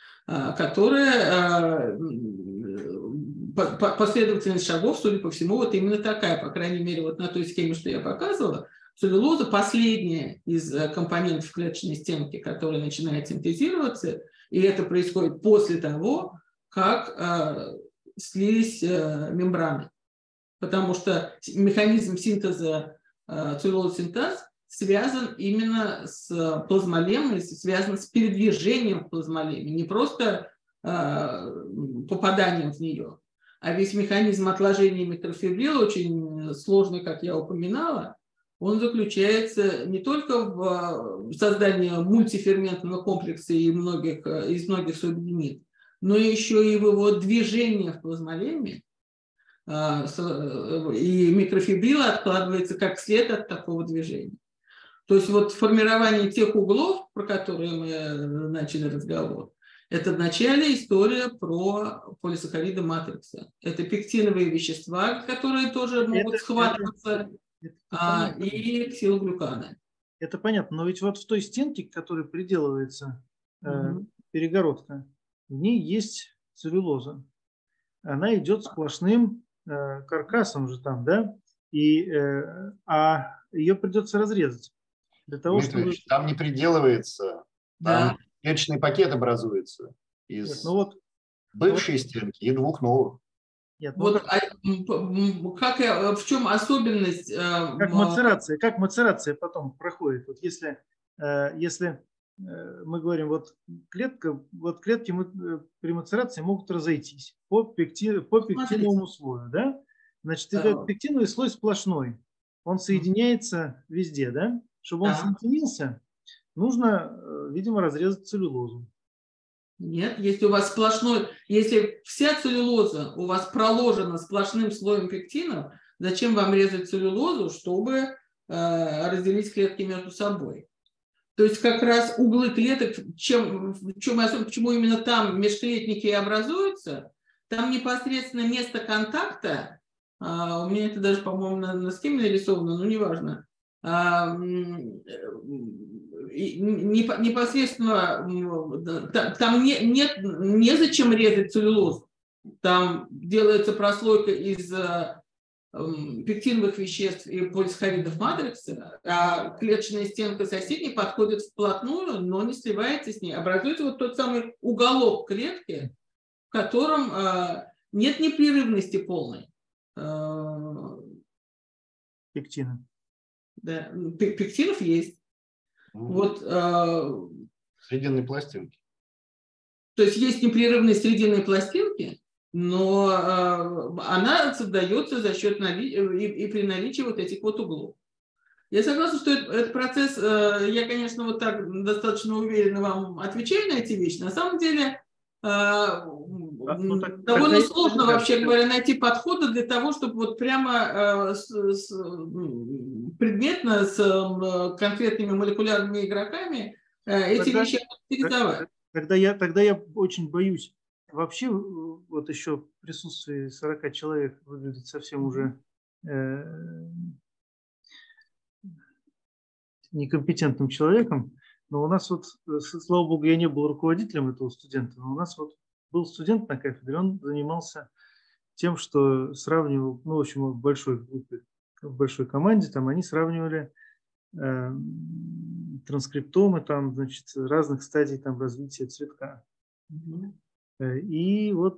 которая последовательность шагов, судя по всему, вот именно такая, по крайней мере, вот на той схеме, что я показывала. Целлюлоза последняя из компонентов клеточной стенки, которая начинает синтезироваться, и это происходит после того, как слились мембраны. Потому что механизм синтеза целлюлозсинтез связан именно с плазмолемой, связан с передвижением в плазмолеме, не просто попаданием в нее. А весь механизм отложения микрофибрил, очень сложный, как я упоминала, он заключается не только в создании мультиферментного комплекса из многих соединений, но еще и в его движении в плазмолеме. И микрофибрила откладывается как след от такого движения. То есть вот формирование тех углов, про которые мы начали разговор, Это вначале история про полисахариды матрикса. Это пектиновые вещества, которые тоже могут схватываться, и ксилоглюканы. Это понятно, но ведь вот в той стенке, к которой приделывается перегородка, в ней есть целлюлоза. Она идет сплошным каркасом же там, да? А ее придется разрезать. Для того, чтобы... Там не приделывается, там клеточный пакет образуется из бывшей стенки и двух новых. Нет, вот в чем особенность? Как мацерация потом проходит? Вот если мы говорим, вот клетки при мацерации могут разойтись по пектиновому слою, да? Значит, этот пектиновый слой сплошной, он соединяется везде, да? Чтобы он соединился, нужно, видимо, разрезать целлюлозу. Нет, если у вас если вся целлюлоза у вас проложена сплошным слоем пектинов, зачем вам резать целлюлозу, чтобы разделить клетки между собой? То есть как раз углы клеток, почему именно там межклетники и образуются, там непосредственно место контакта, у меня это даже, по-моему, на схеме нарисовано, но неважно, непосредственно там незачем резать целлюлозу. Там делается прослойка из пектиновых веществ и полисахаридов матрикса, а клеточная стенка соседней подходит вплотную, но не сливается с ней. Образуется вот тот самый уголок клетки, в котором нет непрерывности полной. Пектина. Да, пектинов есть. Вот, срединной пластинки. То есть есть непрерывность срединной пластинки, но она создается за счет и при наличии вот этих вот углов. Я согласна, что этот процесс, я, конечно, вот так достаточно уверенно вам отвечаю на эти вещи. На самом деле довольно сложно, вообще говоря, найти подходы для того, чтобы вот прямо предметно с конкретными молекулярными игроками эти вещи характеризовать. Тогда я очень боюсь. Вообще, вот еще в присутствии 40 человек выглядит совсем уже некомпетентным человеком. Но у нас вот, слава богу, я не был руководителем этого студента, но у нас вот был студент на кафедре, он занимался тем, что сравнивал, в общем, в большой группе, в большой команде, там они сравнивали транскриптомы там, значит, разных стадий там развития цветка. И вот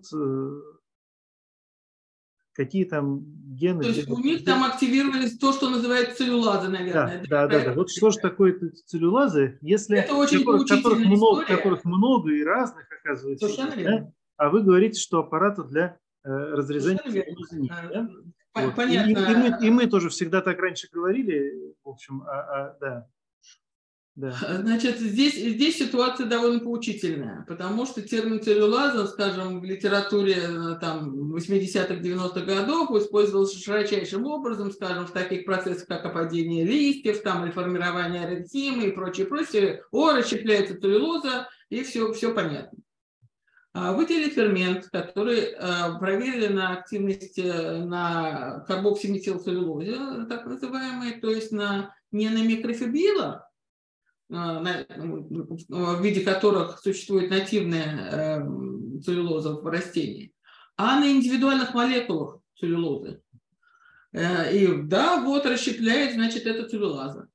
какие там гены... То есть у них там активировались то, что называется целлюлаза, наверное. Да. Вот что же такое целлюлаза, если которых много и разных, оказывается. Да? А вы говорите, что аппараты для разрезания целлюлозы нет. Да? Понятно. И мы тоже всегда так раньше говорили, в общем, да. Значит, здесь ситуация довольно поучительная, потому что термин целлюлаза, скажем, в литературе там 80-х, 90-х годов использовался широчайшим образом, скажем, в таких процессах, как опадение листьев, там, или формирование эритемы и прочее. Расщепляется целлюлоза, и все понятно. Выделили фермент, который проверили на активность на карбоксиметилцеллюлозе, так называемой, то есть не на микрофибрилах, в виде которых существует нативная целлюлоза в растении, а на индивидуальных молекулах целлюлозы. И да, вот расщепляет, значит, это целлюлаза.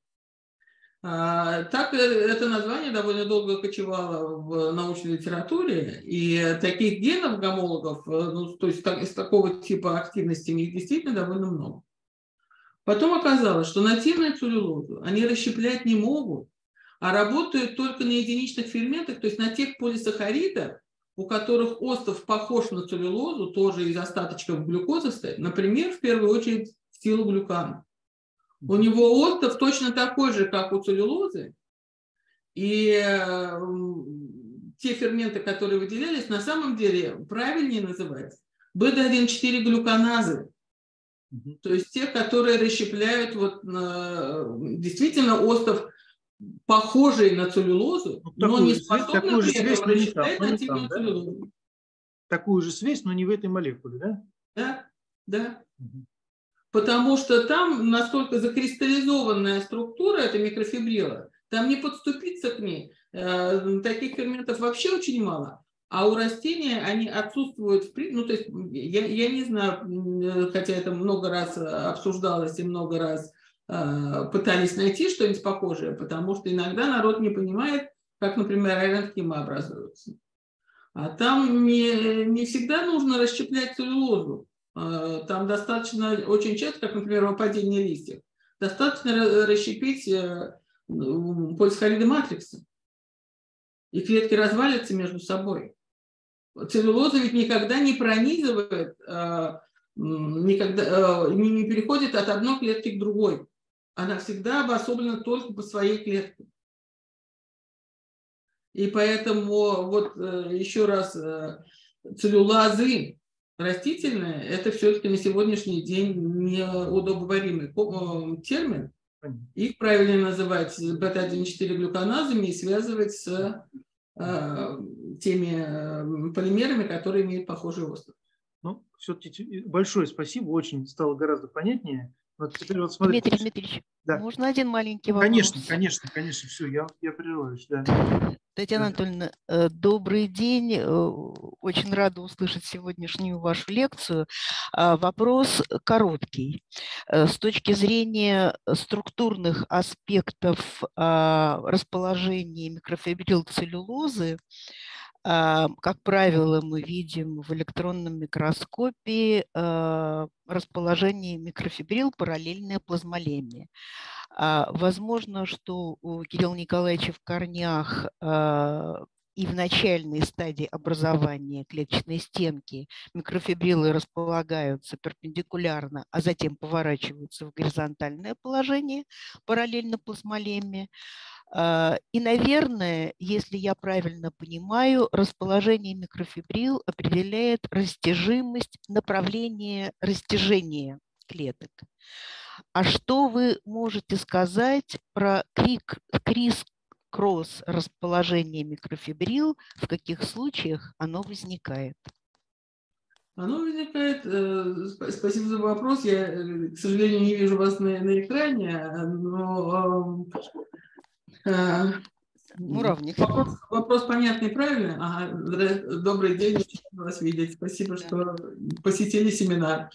Так это название довольно долго кочевало в научной литературе, и таких генов гомологов, то есть из такого типа активности, их действительно довольно много. Потом оказалось, что нативную целлюлозу они расщеплять не могут, а работают только на единичных ферментах, то есть на тех полисахаридах, у которых остов похож на целлюлозу, тоже из остаточков глюкозы стоит, например, в первую очередь ксилоглюкан. У него остов точно такой же, как у целлюлозы, и те ферменты, которые выделялись, на самом деле правильнее называть бета-1,4 глюканазы. То есть те, которые расщепляют действительно остов похожие на целлюлозу, но не способны такую же при этом связь, но не там, рассчитать но не нативную там, да? целлюлозу. Такую же связь, но не в этой молекуле, да? Да, да. Мгм. Потому что там настолько закристаллизованная структура этой микрофибрила, там не подступиться к ней. Таких ферментов вообще очень мало. А у растения они отсутствуют. Ну, то есть я не знаю, хотя это много раз обсуждалось и много раз пытались найти что-нибудь похожее, потому что иногда народ не понимает, как, например, рентгемы образуются. А там не всегда нужно расщеплять целлюлозу. Там достаточно, очень часто, как, например, выпадение листьев, достаточно расщепить полисахариды матрикса, и клетки развалятся между собой. Целлюлоза ведь никогда не пронизывает, никогда не переходит от одной клетки к другой. Она всегда обособлена только по своей клетке. И поэтому, вот еще раз, целлюлозы растительные – это все-таки на сегодняшний день неудобоваримый термин. Их правильно называть бета-1,4-глюконазами и связывать с теми полимерами, которые имеют похожий остров. Ну, все-таки большое спасибо, очень стало гораздо понятнее. Вот теперь вот смотрите. Дмитрий Дмитриевич, да. можно один маленький вопрос? Конечно, все, я прерываюсь, да. Татьяна Анатольевна, добрый день. Очень рада услышать сегодняшнюю вашу лекцию. Вопрос короткий. С точки зрения структурных аспектов расположения микрофибрилцеллюлозы, как правило, мы видим в электронном микроскопе расположение микрофибрил параллельное плазмолемии. Возможно, что у Кирилла Николаевича в корнях и в начальной стадии образования клеточной стенки микрофибрилы располагаются перпендикулярно, а затем поворачиваются в горизонтальное положение параллельно плазмолемии. И, наверное, если я правильно понимаю, расположение микрофибрил определяет растяжимость, направление растяжения клеток. А что вы можете сказать про крис-кросс расположение микрофибрил, в каких случаях оно возникает? Оно возникает, спасибо за вопрос, я, к сожалению, не вижу вас на экране, но Муравник. Вопрос понятный, правильно? Ага, добрый день, очень рад вас видеть. Спасибо, что посетили семинар.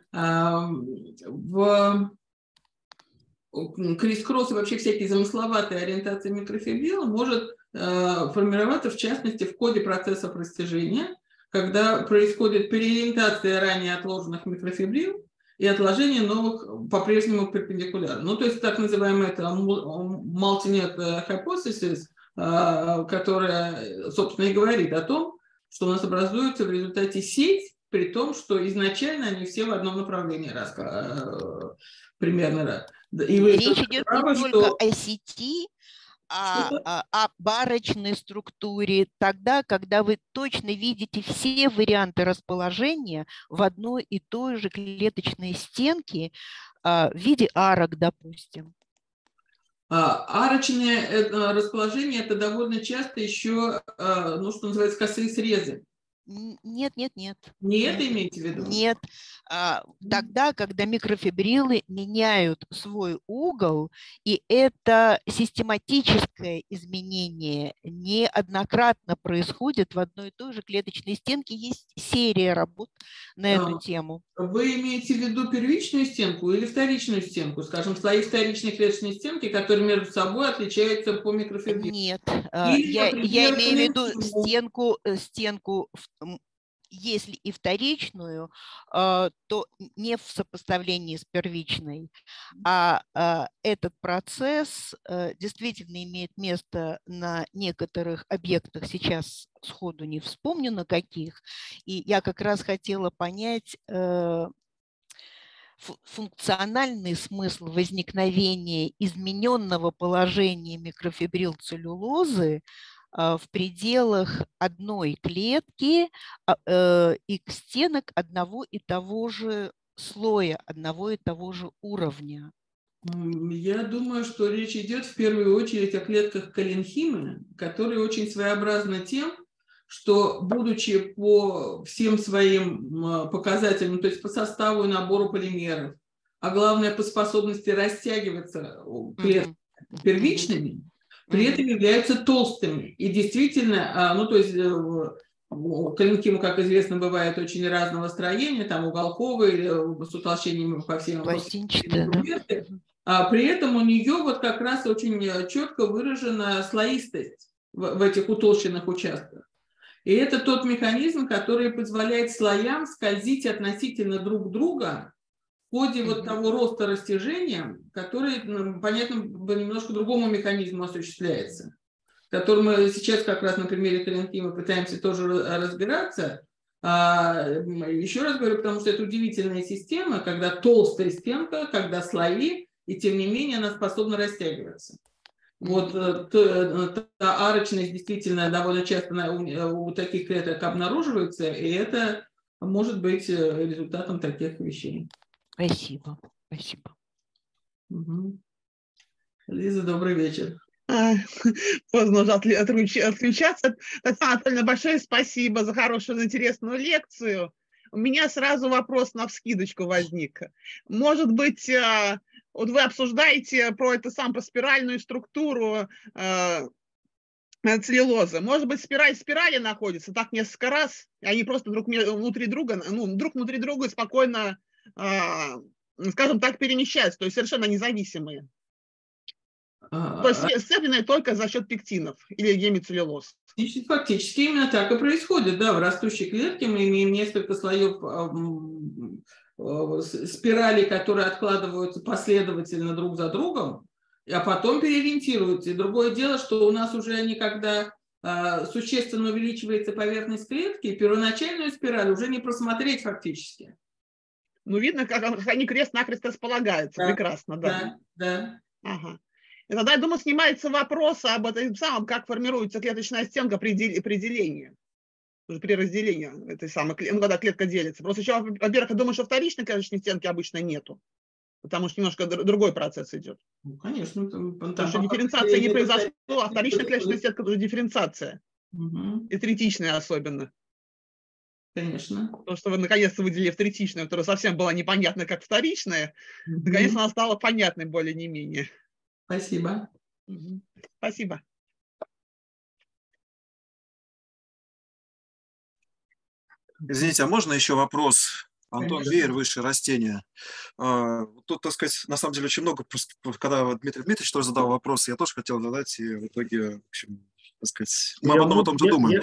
В крис-кросс и вообще всякие замысловатые ориентации микрофибрила может формироваться, в частности, в ходе процессов растяжения, когда происходит переориентация ранее отложенных микрофибрил и отложение новых по-прежнему перпендикулярно. Ну, то есть так называемая это multi-net hypothesis, которая, собственно, и говорит о том, что у нас образуется в результате сеть, при том, что изначально они все в одном направлении примерно. И речь идет не только о сети, о барочной структуре, тогда, когда вы точно видите все варианты расположения в одной и той же клеточной стенке в виде арок, допустим. Арочное расположение – это довольно часто еще, ну, что называется, косые срезы. Нет. Не это имеете в виду? Нет. Тогда, когда микрофибрилы меняют свой угол, и это систематическое изменение неоднократно происходит в одной и той же клеточной стенке, есть серия работ на эту тему. Вы имеете в виду первичную стенку или вторичную стенку? Скажем, слои вторичной клеточной стенки, которые между собой отличаются по микрофибрилам? Нет. Я имею в виду стенку, если и вторичную, то не в сопоставлении с первичной. Этот процесс действительно имеет место на некоторых объектах, сейчас сходу не вспомню на каких. И я как раз хотела понять функциональный смысл возникновения измененного положения микрофибрилцеллюлозы в пределах одной клетки и стенок одного и того же слоя, одного и того же уровня. Я думаю, что речь идет в первую очередь о клетках коленхимы, которые очень своеобразны тем, что, будучи по всем своим показателям, то есть по составу и набору полимеров, а главное по способности растягиваться клетками первичными, при этом являются толстыми. И действительно, ну то есть коленхима, как известно, бывает очень разного строения, там уголковые, с утолщением по всем пластинчатые, да. А при этом у нее вот как раз очень четко выражена слоистость в этих утолщенных участках. И это тот механизм, который позволяет слоям скользить относительно друг друга в ходе вот того роста растяжения, который, понятно, по немножко другому механизму осуществляется, который мы сейчас как раз на примере коленхимы пытаемся тоже разбираться. Еще раз говорю, потому что это удивительная система, когда толстая стенка, когда слои, и тем не менее она способна растягиваться. Вот та арочность действительно довольно часто у таких клеток обнаруживается, и это может быть результатом таких вещей. Спасибо. Спасибо. Угу. Лиза, добрый вечер. Поздно уже отключаться. Татьяна Анатольевна, большое спасибо за хорошую, интересную лекцию. У меня сразу вопрос навскидочку возник. Может быть, вот вы обсуждаете про спиральную структуру целлюлозы. Может быть, спирали находятся так несколько раз, и они просто друг внутри друга спокойно, скажем так, перемещаются, то есть совершенно независимые. То есть сцепленные только за счет пектинов или гемицеллюлоз. Фактически именно так и происходит. Да, в растущей клетке мы имеем несколько слоев спирали, которые откладываются последовательно друг за другом, а потом переориентируются. И другое дело, что у нас уже никогда существенно увеличивается поверхность клетки, и первоначальную спираль уже не просмотреть фактически. Ну, видно, как они крест-накрест располагаются. Да. Прекрасно, да. Да. Ага. И тогда, я думаю, снимается вопрос об этом самом, как формируется клеточная стенка при делении, при разделении этой самой, когда клетка делится. Просто еще, во-первых, я думаю, что вторичной клеточной стенки обычно нету, потому что немножко другой процесс идет. Ну, конечно. Потому что дифференциация не произошла, а вторичная клеточная стенка – это уже дифференциация. И третичная особенно. Конечно. Потому что вы наконец-то выделили в третичную, которая совсем была непонятна, как вторичная. Наконец-то она стала понятной более не менее. Спасибо. Спасибо. Извините, а можно еще вопрос? Антон Веер, высшее растение. Тут, так сказать, на самом деле очень много, когда Дмитрий Дмитриевич тоже задал вопрос, я тоже хотел задать, и в итоге, в общем, так сказать, мы об одном и том же думаем.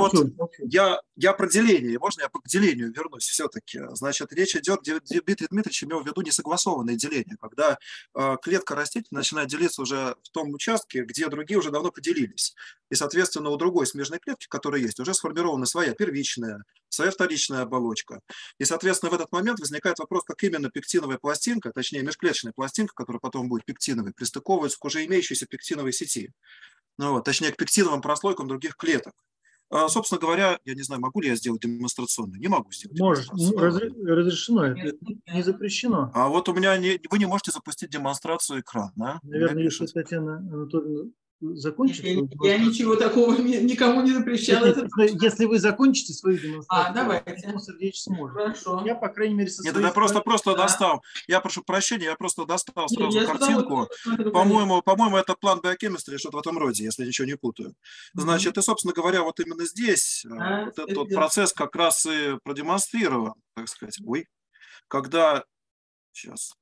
Я про деление, можно я к делению вернусь все-таки? Значит, речь идет, Дмитрий Дмитриевич имел в виду несогласованное деление, когда клетка растительная начинает делиться уже в том участке, где другие уже давно поделились. И, соответственно, у другой смежной клетки, которая есть, уже сформирована своя первичная, своя вторичная оболочка. И, соответственно, в этот момент возникает вопрос, как именно пектиновая пластинка, точнее межклеточная пластинка, которая потом будет пектиновой, пристыковывается к уже имеющейся пектиновой сети. Ну, вот, точнее, к пектиновым прослойкам других клеток. Собственно говоря, я не знаю, могу ли я сделать демонстрационную? Не могу сделать. Можешь, разрешено, это не запрещено. А вот у меня вы не можете запустить демонстрацию экрана. Наверное, если Татьяна Анатольевна закончит. Я ничего такого никому не запрещала. Если вы закончите свою демонстрацию, давайте. Сердечко сможет. Хорошо. Я, по крайней мере, со своей я просто достал. Я прошу прощения, я просто достал сразу картинку. По-моему, это план биохимии, что-то в этом роде, если ничего не путаю. Значит, и, собственно говоря, вот именно здесь вот этот процесс как раз и продемонстрирован, так сказать. Когда... Сейчас.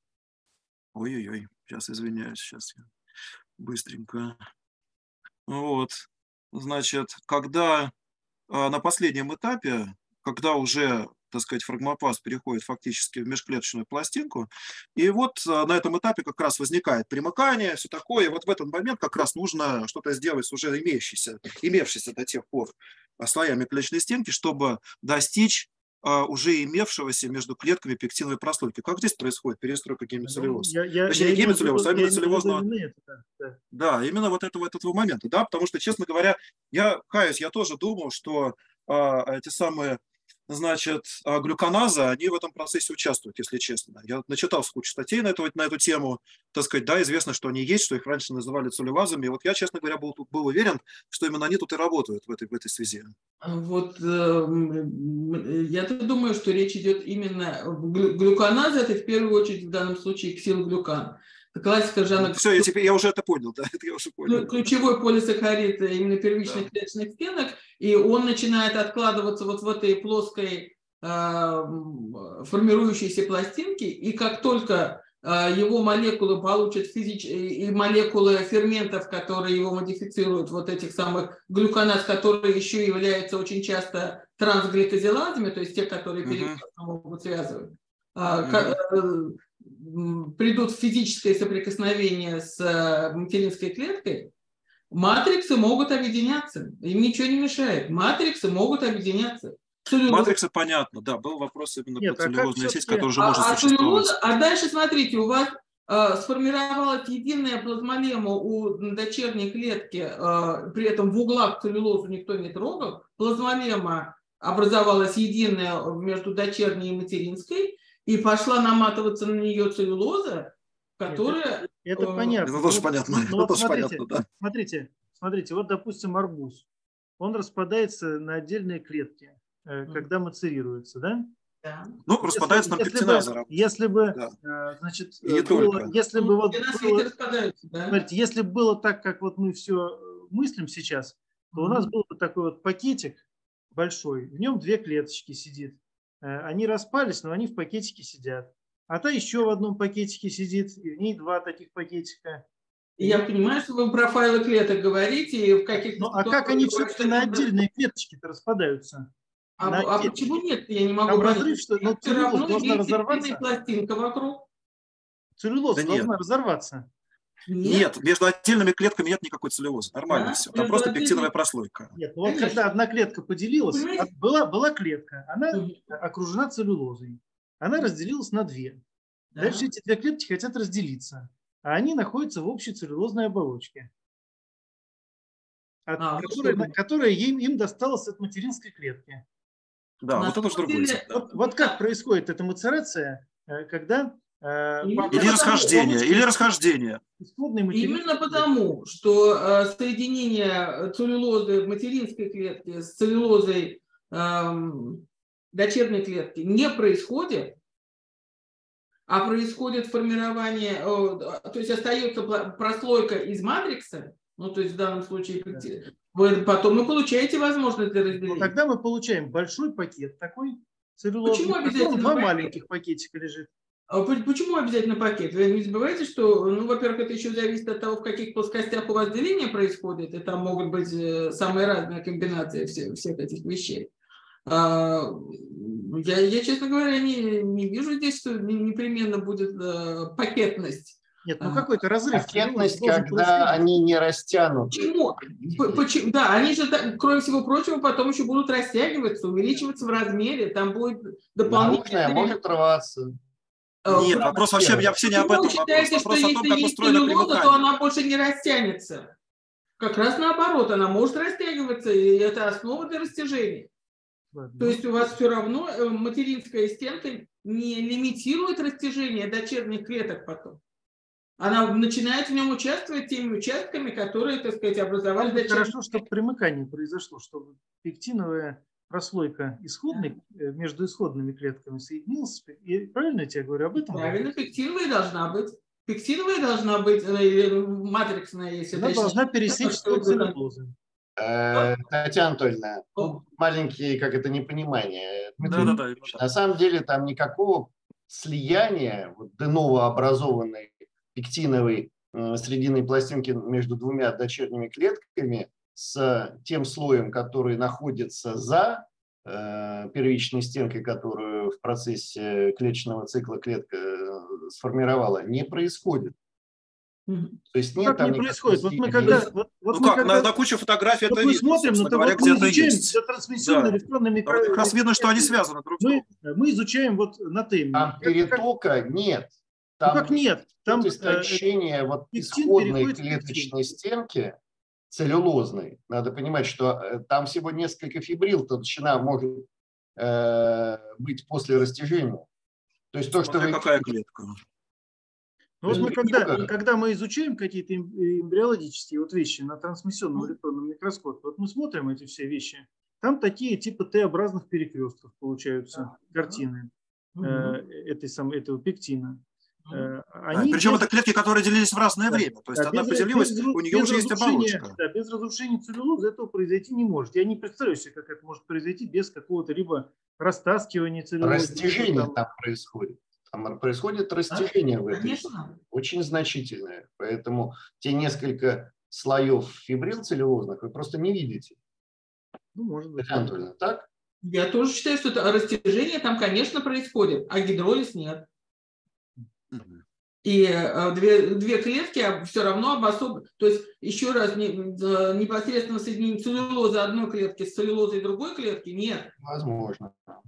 Сейчас, извиняюсь, сейчас я быстренько. Вот, значит, когда на последнем этапе, когда уже, так сказать, фрагмопласт переходит фактически в межклеточную пластинку, и вот на этом этапе как раз возникает примыкание, все такое, и вот в этот момент как раз нужно что-то сделать с уже имевшейся до тех пор слоями клеточной стенки, чтобы достичь уже имевшегося между клетками пектиновой прослойки. Как здесь происходит перестройка гемицеллюлоза? Точнее, не гемицеллюлоза, а именно целлюлозного. Да, именно вот этого момента. Да, потому что, честно говоря, я каюсь, я тоже думал, что эти самые значит, глюконаза, они в этом процессе участвуют, если честно. Я начитался кучу статей на эту тему, так сказать, да, известно, что они есть, что их раньше называли целлюлазами. И вот я, честно говоря, был уверен, что именно они тут и работают в этой связи. Вот я думаю, что речь идет именно глюконаза, это в первую очередь в данном случае ксилоглюкан. Классика Жанна. Все, я уже это понял, да, это я уже понял. Ключевой полисахарид именно первичных клеточных стенок, и он начинает откладываться вот в этой плоской формирующейся пластинке, и как только его молекулы получат и молекулы ферментов, которые его модифицируют, вот этих самых глюконаз, которые еще являются очень часто трансгликозилазами, то есть те, которые могут связывать, придут в физическое соприкосновение с материнской клеткой, матриксы могут объединяться. Им ничего не мешает. Матриксы могут объединяться. Матриксы понятно, да. Был вопрос именно про целлюлозную сеть, которая уже может существовать. А дальше, смотрите, у вас сформировалась единая плазмолема у дочерней клетки, при этом в углах целлюлозу никто не трогал. Плазмолема образовалась единая между дочерней и материнской, и пошла наматываться на нее целлюлоза, которая... Это понятно. Это тоже понятно. Смотрите, вот, допустим, арбуз. Он распадается на отдельные клетки, когда мацерируется, да? Да. Ну, распадается на пектиназы. Если бы, значит, если бы вот было, смотрите, если бы было так, как вот мы все мыслим сейчас, то у нас был бы такой вот пакетик большой, в нем 2 клеточки сидит. Они распались, но они в пакетике сидят. А то еще в одном пакетике сидит, и в ней 2 таких пакетика. Я понимаю, что вы про файлы клеток говорите. И в каких-то а как они все-таки на отдельные клеточки-то распадаются? А почему нет? Я не могу там понять. разрыв, что целлюлоза должна разорваться. Пластинка вокруг. Целлюлоза должна разорваться. Нет, между отдельными клетками нет никакой целлюлозы. Нормально все. Там просто пектиновая прослойка. Нет, вот когда одна клетка поделилась, была клетка, она окружена целлюлозой. Она разделилась на 2. Дальше эти 2 клетки хотят разделиться. А они находятся в общей целлюлозной оболочке, которая им досталась от материнской клетки. Да, вот это уже другое. Вот как происходит эта мацерация, когда... Или расхождение. Именно потому, что соединение целлюлозы материнской клетки с целлюлозой дочерней клетки не происходит, а происходит формирование, то есть остается прослойка из матрикса, ну то есть в данном случае потом вы получаете возможность для разделения. Но тогда мы получаем большой пакет такой целлюлозный. Почему обязательно 2 маленьких пакетика лежит. Почему обязательно пакет? Вы не забывайте, что, ну, во-первых, это еще зависит от того, в каких плоскостях у вас деление происходит, и там могут быть самые разные комбинации всех этих вещей. Я, честно говоря, не вижу здесь, что непременно будет пакетность. Нет, ну какой-то разрыв. Пакетность, когда они не растянуты. Почему? Да, они же, кроме всего прочего, потом еще будут растягиваться, увеличиваться в размере, там будет дополнительное... Научное может рваться. Нет, вопрос вообще не об этом. Вы считаете, вопрос что о том, если как есть устроено целлюлоза, то она больше не растянется? Как раз наоборот, она может растягиваться, и это основа для растяжения. То есть у вас все равно материнская стенка не лимитирует растяжение дочерних клеток потом. Она начинает в нем участвовать теми участками, которые, так сказать, образовали дочерние. Хорошо, чтобы примыкание произошло, чтобы пектиновая прослойка между исходными клетками соединилась. И правильно я тебе говорю об этом? Правильно, пектиновая должна быть. Пектиновая должна быть, или матриксная, если она должна пересечь целлюлозы. Татьяна Анатольевна, маленькие, как это, непонимание. Да. На самом деле там никакого слияния до новообразованной пектиновой срединной пластинки между 2 дочерними клетками с тем слоем, который находится за первичной стенкой, которую в процессе клеточного цикла клетка сформировала, не происходит. То есть нет, там не происходит. Вот мы когда... на куче фотографий это мы смотрим, но говоря, где это есть. Трансмиссионные электронные микро... Как раз видно, что они связаны друг с другом. Мы изучаем вот на теме. Там перетока нет. Там как нет? Там истощение исходной клеточной стенки целлюлозной. Надо понимать, что там всего несколько фибрил толщина может быть после растяжения. То есть то, что вы... Какая клетка? Ну, вот мы, когда мы изучаем какие-то эмбриологические вот вещи на трансмиссионном электронном микроскопе, вот мы смотрим эти все вещи, там такие типа Т-образных перекрестков получаются, картины этого пектина. Причем это клетки, которые делились в разное время. То есть она поделилась, у нее уже есть оболочка. Да, без разрушения целлюлозы этого произойти не может. Я не представляю себе, как это может произойти без какого-то либо растаскивания целлюлозы. Растяжение там происходит. Там происходит растяжение в этой очень значительное. Поэтому те несколько слоев фибрил целлюлозных вы просто не видите. Ну, может быть. Анатольевна, так? Я тоже считаю, что это растяжение там, конечно, происходит, а гидролиз нет. И две клетки все равно обособлены. То есть, еще раз, непосредственно соединение целлюлозы одной клетки с целлюлозой другой клетки нет. Возможно, да.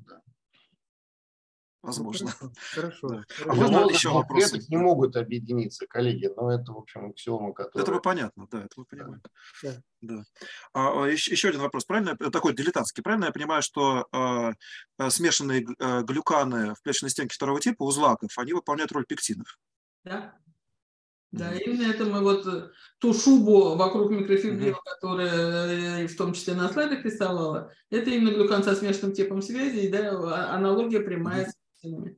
Возможно. Хорошо. Да. А можно еще вопрос? Не могут объединиться, коллеги, но это, в общем, аксиома, которая... Это понятно, да, это вы понимаете. Да. Да. Еще один вопрос. Правильно, такой дилетантский. Правильно я понимаю, что смешанные глюканы в клеточной стенке второго типа у злаков, они выполняют роль пектинов? Да. Да, именно это мы вот ту шубу вокруг микрофибрил, которая в том числе на слайдах рисовала, это именно глюкан со смешанным типом связи, и да, аналогия прямая с пектинами.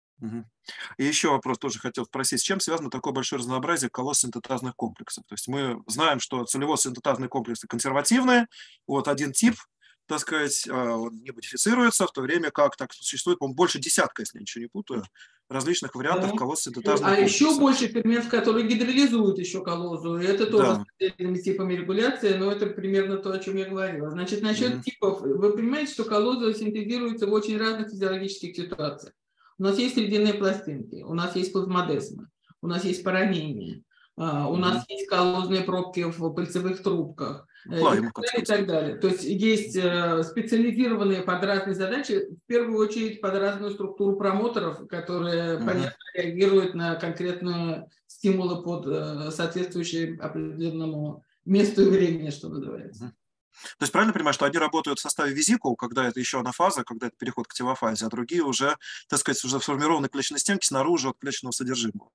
И еще вопрос тоже хотел спросить, с чем связано такое большое разнообразие коллоз-синтетазных комплексов? То есть мы знаем, что целлюлоз-синтетазные комплексы консервативные, вот один тип, так сказать, он не модифицируется, в то время как так существует, по-моему, больше десятка, если я ничего не путаю, различных вариантов коллоз-синтетазных комплексов. Еще больше ферментов, которые гидролизуют еще коллозу. И это тоже с отдельными типами регуляции, но это примерно то, о чем я говорила. Значит, насчет типов. Вы понимаете, что коллоза синтезируется в очень разных физиологических ситуациях. У нас есть ледяные пластинки, у нас есть плазмодесмы, у нас есть поранения, у нас есть коллозные пробки в пыльцевых трубках и так далее. То есть есть специализированные под разные задачи, в первую очередь под разную структуру промоторов, которые понятно реагируют на конкретные стимулы под соответствующие определенному месту и времени, что называется. То есть правильно понимаю, что они работают в составе визикул, когда это еще анафаза, когда это переход к телофазе, а другие уже, так сказать, уже сформированы клеточной стенки снаружи от клеточного содержимого?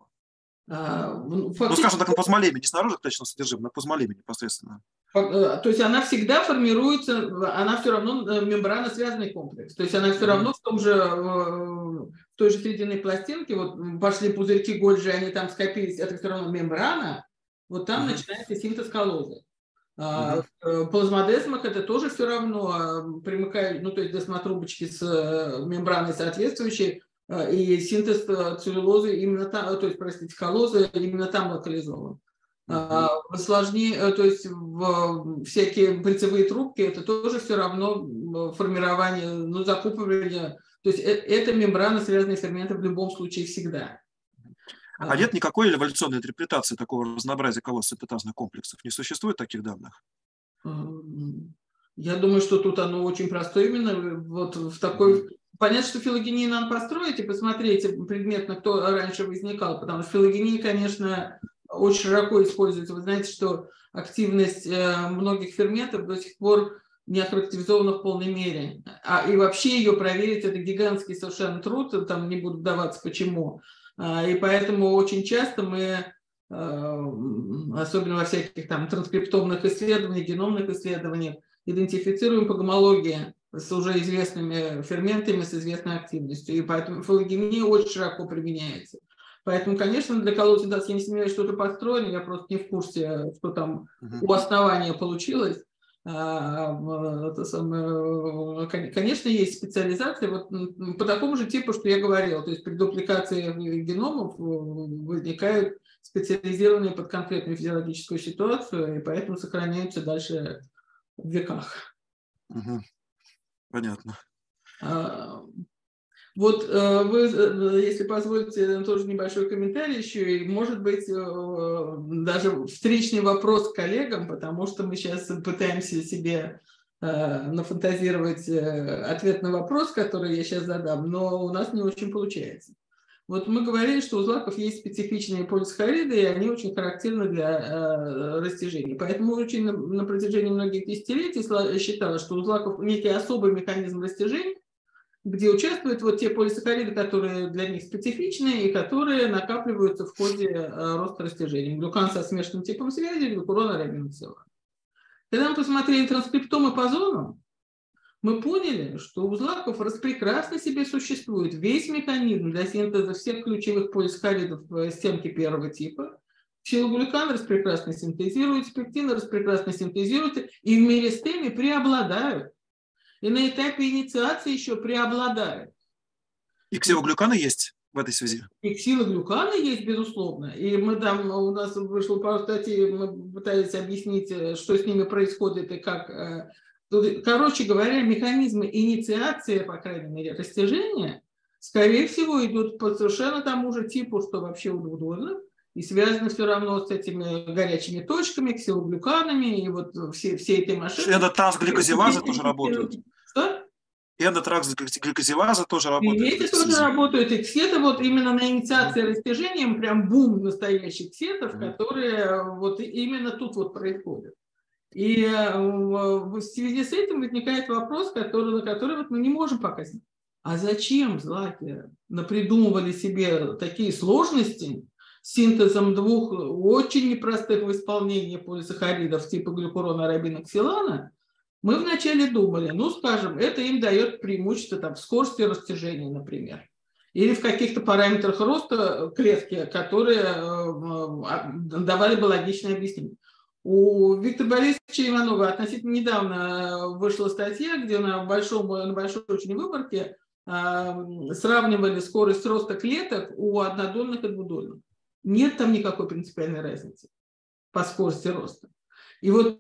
Ну, скажем так, на плазмолеме, не снаружи от клеточного содержимого, на плазмолеме непосредственно. То есть она всегда формируется, она все равно мембрано-связанный комплекс. То есть она все равно в той же срединной пластинке, вот пошли пузырьки Гольджи, они там скопились, это все равно мембрана, вот там начинается синтез коллозы. В плазмодесмах это тоже все равно примыкают, ну то есть десмотрубочки с мембраной соответствующей, и синтез целлюлозы именно там, то есть, простите, коллозы именно там локализован. Сложнее, то есть всякие пыльцевые трубки, это тоже все равно формирование, ну закупывание, то есть это мембрана связанные ферменты в любом случае всегда. А нет никакой эволюционной интерпретации такого разнообразия коллоз-синтетазных комплексов? Не существует таких данных? Я думаю, что тут оно очень простое именно. Вот в такой... Понятно, что филогению надо построить и посмотреть предметно, кто раньше возникал, потому что филогения, конечно, очень широко используется. Вы знаете, что активность многих ферментов до сих пор не охарактеризована в полной мере. И вообще ее проверить – это гигантский совершенно труд, там не буду вдаваться почему. И поэтому очень часто мы, особенно во всяких там транскриптомных исследованиях, геномных исследованиях, идентифицируем по гомологии с уже известными ферментами, с известной активностью. И поэтому филогения очень широко применяется. Поэтому, конечно, для коллозы я не сомневаюсь, что-то построено, я просто не в курсе, что там у основания получилось. Конечно, есть специализация вот по такому же типу, что я говорила. То есть при дупликации геномов возникают специализированные под конкретную физиологическую ситуацию, и поэтому сохраняются дальше в веках. Понятно. Вот вы, если позволите, тоже небольшой комментарий еще, и, может быть, даже встречный вопрос к коллегам, потому что мы сейчас пытаемся себе нафантазировать ответ на вопрос, который я сейчас задам, но у нас не очень получается. Вот мы говорили, что у злаков есть специфичные полисахариды, и они очень характерны для растяжения. Поэтому очень на протяжении многих десятилетий считалось, что у злаков некий особый механизм растяжения, где участвуют вот те полисахариды, которые для них специфичны и которые накапливаются в ходе роста растяжения. Глюкан со смешанным типом связи, глюкурон, арабиноксилан. Когда мы посмотрели транскриптомы по зонам, мы поняли, что у злаков распрекрасно себе существует весь механизм для синтеза всех ключевых полисахаридов стенки первого типа. Пчелоглюкан распрекрасно синтезируется, пектины распрекрасно синтезируются и в меристеме преобладают. И на этапе инициации еще преобладают. И ксилоглюканы есть в этой связи? И ксилоглюканы есть, безусловно. И мы там, у нас вышло пару статей, мы пытались объяснить, что с ними происходит и как. Короче говоря, механизмы инициации, по крайней мере, растяжения, скорее всего, идут по совершенно тому же типу, что вообще у двудольных, и связаны все равно с этими горячими точками, ксилоглюканами, и вот все эти машины. Эндотрансгликозилазы тоже работают. Что? Эндотрансгликозилазы тоже работают. И эти тоже работают. И ксеты вот именно на инициации растяжением, прям бум настоящих ксетов, которые вот именно тут вот происходят. И в связи с этим возникает вопрос, на который вот мы не можем пока снять. А зачем злаки напридумывали себе такие сложности с синтезом двух очень непростых в исполнении полисахаридов типа глюкурона, арабиноксилана? Мы вначале думали, ну, скажем, это им дает преимущество там, в скорости растяжения, например. Или в каких-то параметрах роста клетки, которые давали бы логичное объяснение. У Виктора Борисовича Иванова относительно недавно вышла статья, где на большой очень выборке сравнивали скорость роста клеток у однодольных и двудольных. Нет там никакой принципиальной разницы по скорости роста. И вот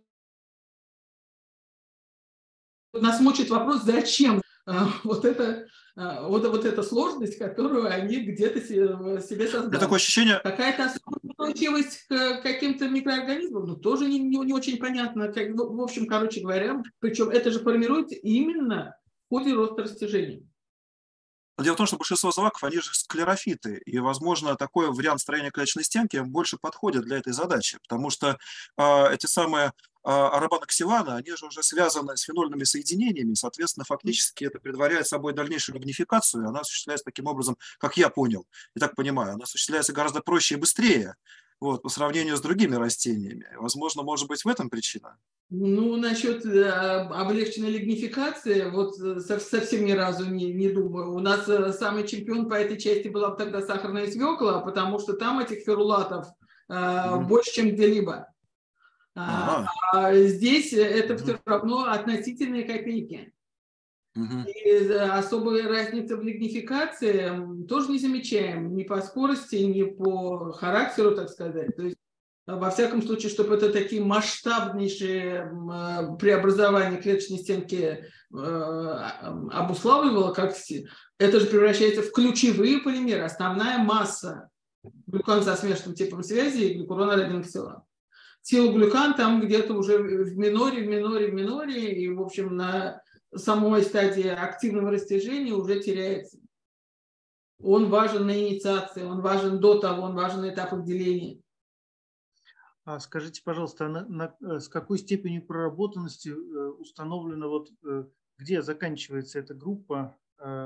нас мучает вопрос, зачем вот эта сложность, которую они где-то себе создали. Такое ощущение... Какая-то устойчивость к каким-то микроорганизмам, но тоже не очень понятно. В общем, короче говоря, причем это же формируется именно в ходе роста растяжения. Дело в том, что большинство злаков, они же склерофиты, и, возможно, такой вариант строения клеточной стенки больше подходит для этой задачи, потому что эти самые арабиноксиланы, они же уже связаны с фенольными соединениями, соответственно, фактически это предваряет собой дальнейшую лигнификацию, она осуществляется таким образом, как я понял, и так понимаю, она осуществляется гораздо проще и быстрее, вот, по сравнению с другими растениями. Возможно, может быть, в этом причина? Ну, насчет облегченной лигнификации, вот совсем ни разу не думаю. У нас самый чемпион по этой части была тогда сахарная свекла, потому что там этих ферулатов больше, чем где-либо. А здесь это все равно относительные копейки. И особой разницы в лигнификации тоже не замечаем ни по скорости, ни по характеру, так сказать. То есть, во всяком случае, чтобы это такие масштабнейшие преобразования клеточной стенки обуславливало, как это же превращается в ключевые полимеры, основная масса глюкан со смешанным типом связи и глюкурон, арабиноксилан. Ксилоглюкан там где-то уже в миноре, и, в общем, на самой стадии активного растяжения уже теряется. Он важен на инициации, он важен до того, он важен на этапах деления. А скажите, пожалуйста, с какой степенью проработанности установлено, вот, где заканчивается эта группа,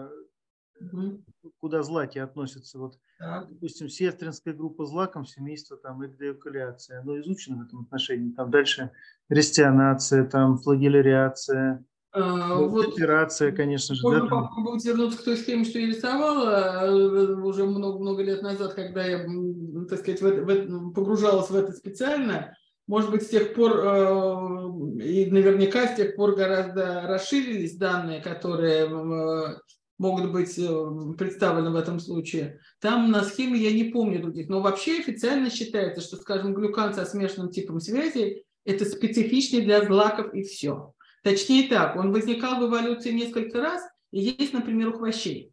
куда злаки относятся? Вот, допустим, сестринская группа злаком, семейство там экдеокуляция, но изучено в этом отношении. Там дальше рестионация, там флагелляция, операция, конечно же. Можно попробовать вернуться к той схеме, что я рисовала уже много лет назад, когда я, так сказать, погружалась в это специально. Может быть, с тех пор, и наверняка с тех пор гораздо расширились данные, которые могут быть представлены в этом случае. Там на схеме я не помню других, но вообще официально считается, что, скажем, глюкан со смешанным типом связи – это специфичный для злаков и все. Точнее так, он возникал в эволюции несколько раз, и есть, например, у хвощей.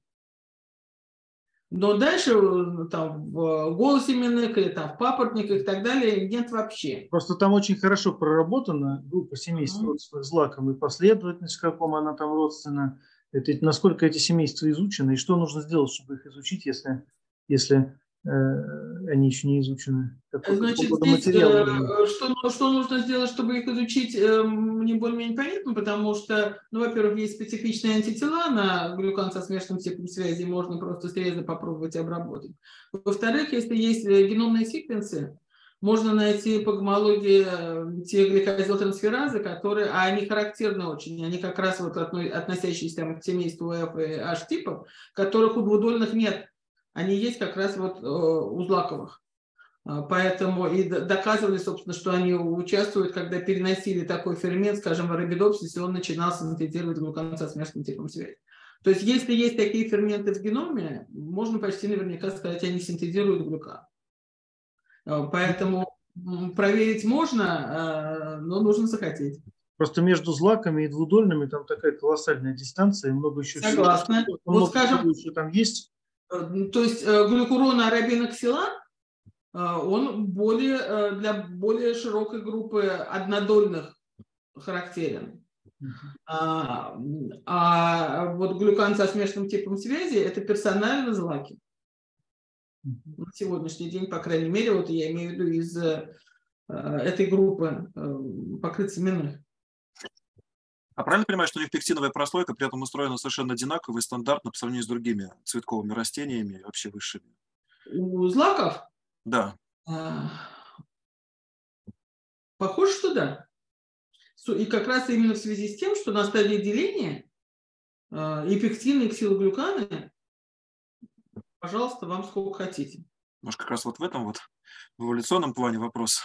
Но дальше там, в голосеменных или там, в папоротниках и так далее нет вообще. Просто там очень хорошо проработана группа семейств родственных злаком, и последовательность, в каком она там родственна, это, насколько эти семейства изучены, и что нужно сделать, чтобы их изучить, если они еще не изучены? Значит, здесь, что нужно сделать, чтобы их изучить, мне более-менее понятно, потому что, ну, во-первых, есть специфичные антитела на глюкан со смешанным типом связи, можно просто срезы попробовать обработать. Во-вторых, если есть геномные секвенсы, можно найти по гомологии те гликозилтрансферазы, которые, а они характерны очень, они как раз вот относящиеся к семейству F и H типов, которых у двудольных нет, они есть как раз вот у злаковых. Поэтому и доказывали, собственно, что они участвуют, когда переносили такой фермент, скажем, в арабидопсисе, он начинал синтезировать глюкан со смешанным типом связи. То есть, если есть такие ферменты в геноме, можно почти наверняка сказать, они синтезируют глюкан. Поэтому проверить можно, но нужно захотеть. Просто между злаками и двудольными там такая колоссальная дистанция, и много еще всего. Согласна. Вот скажем, еще там есть. То есть глюкурона арабиноксилан, он для более широкой группы однодольных характерен. А вот глюкан со смешанным типом связи – это персонально злаки. На сегодняшний день, по крайней мере, вот я имею в виду из этой группы покрытсеменных. А правильно понимаю, что у них пектиновая прослойка при этом устроена совершенно одинаково и стандартно по сравнению с другими цветковыми растениями, вообще высшими? У злаков? Да. Похоже, что да. И как раз именно в связи с тем, что на стадии деления и пектины, и ксилоглюканы, пожалуйста, вам сколько хотите. Может, как раз вот в этом вот в эволюционном плане вопрос?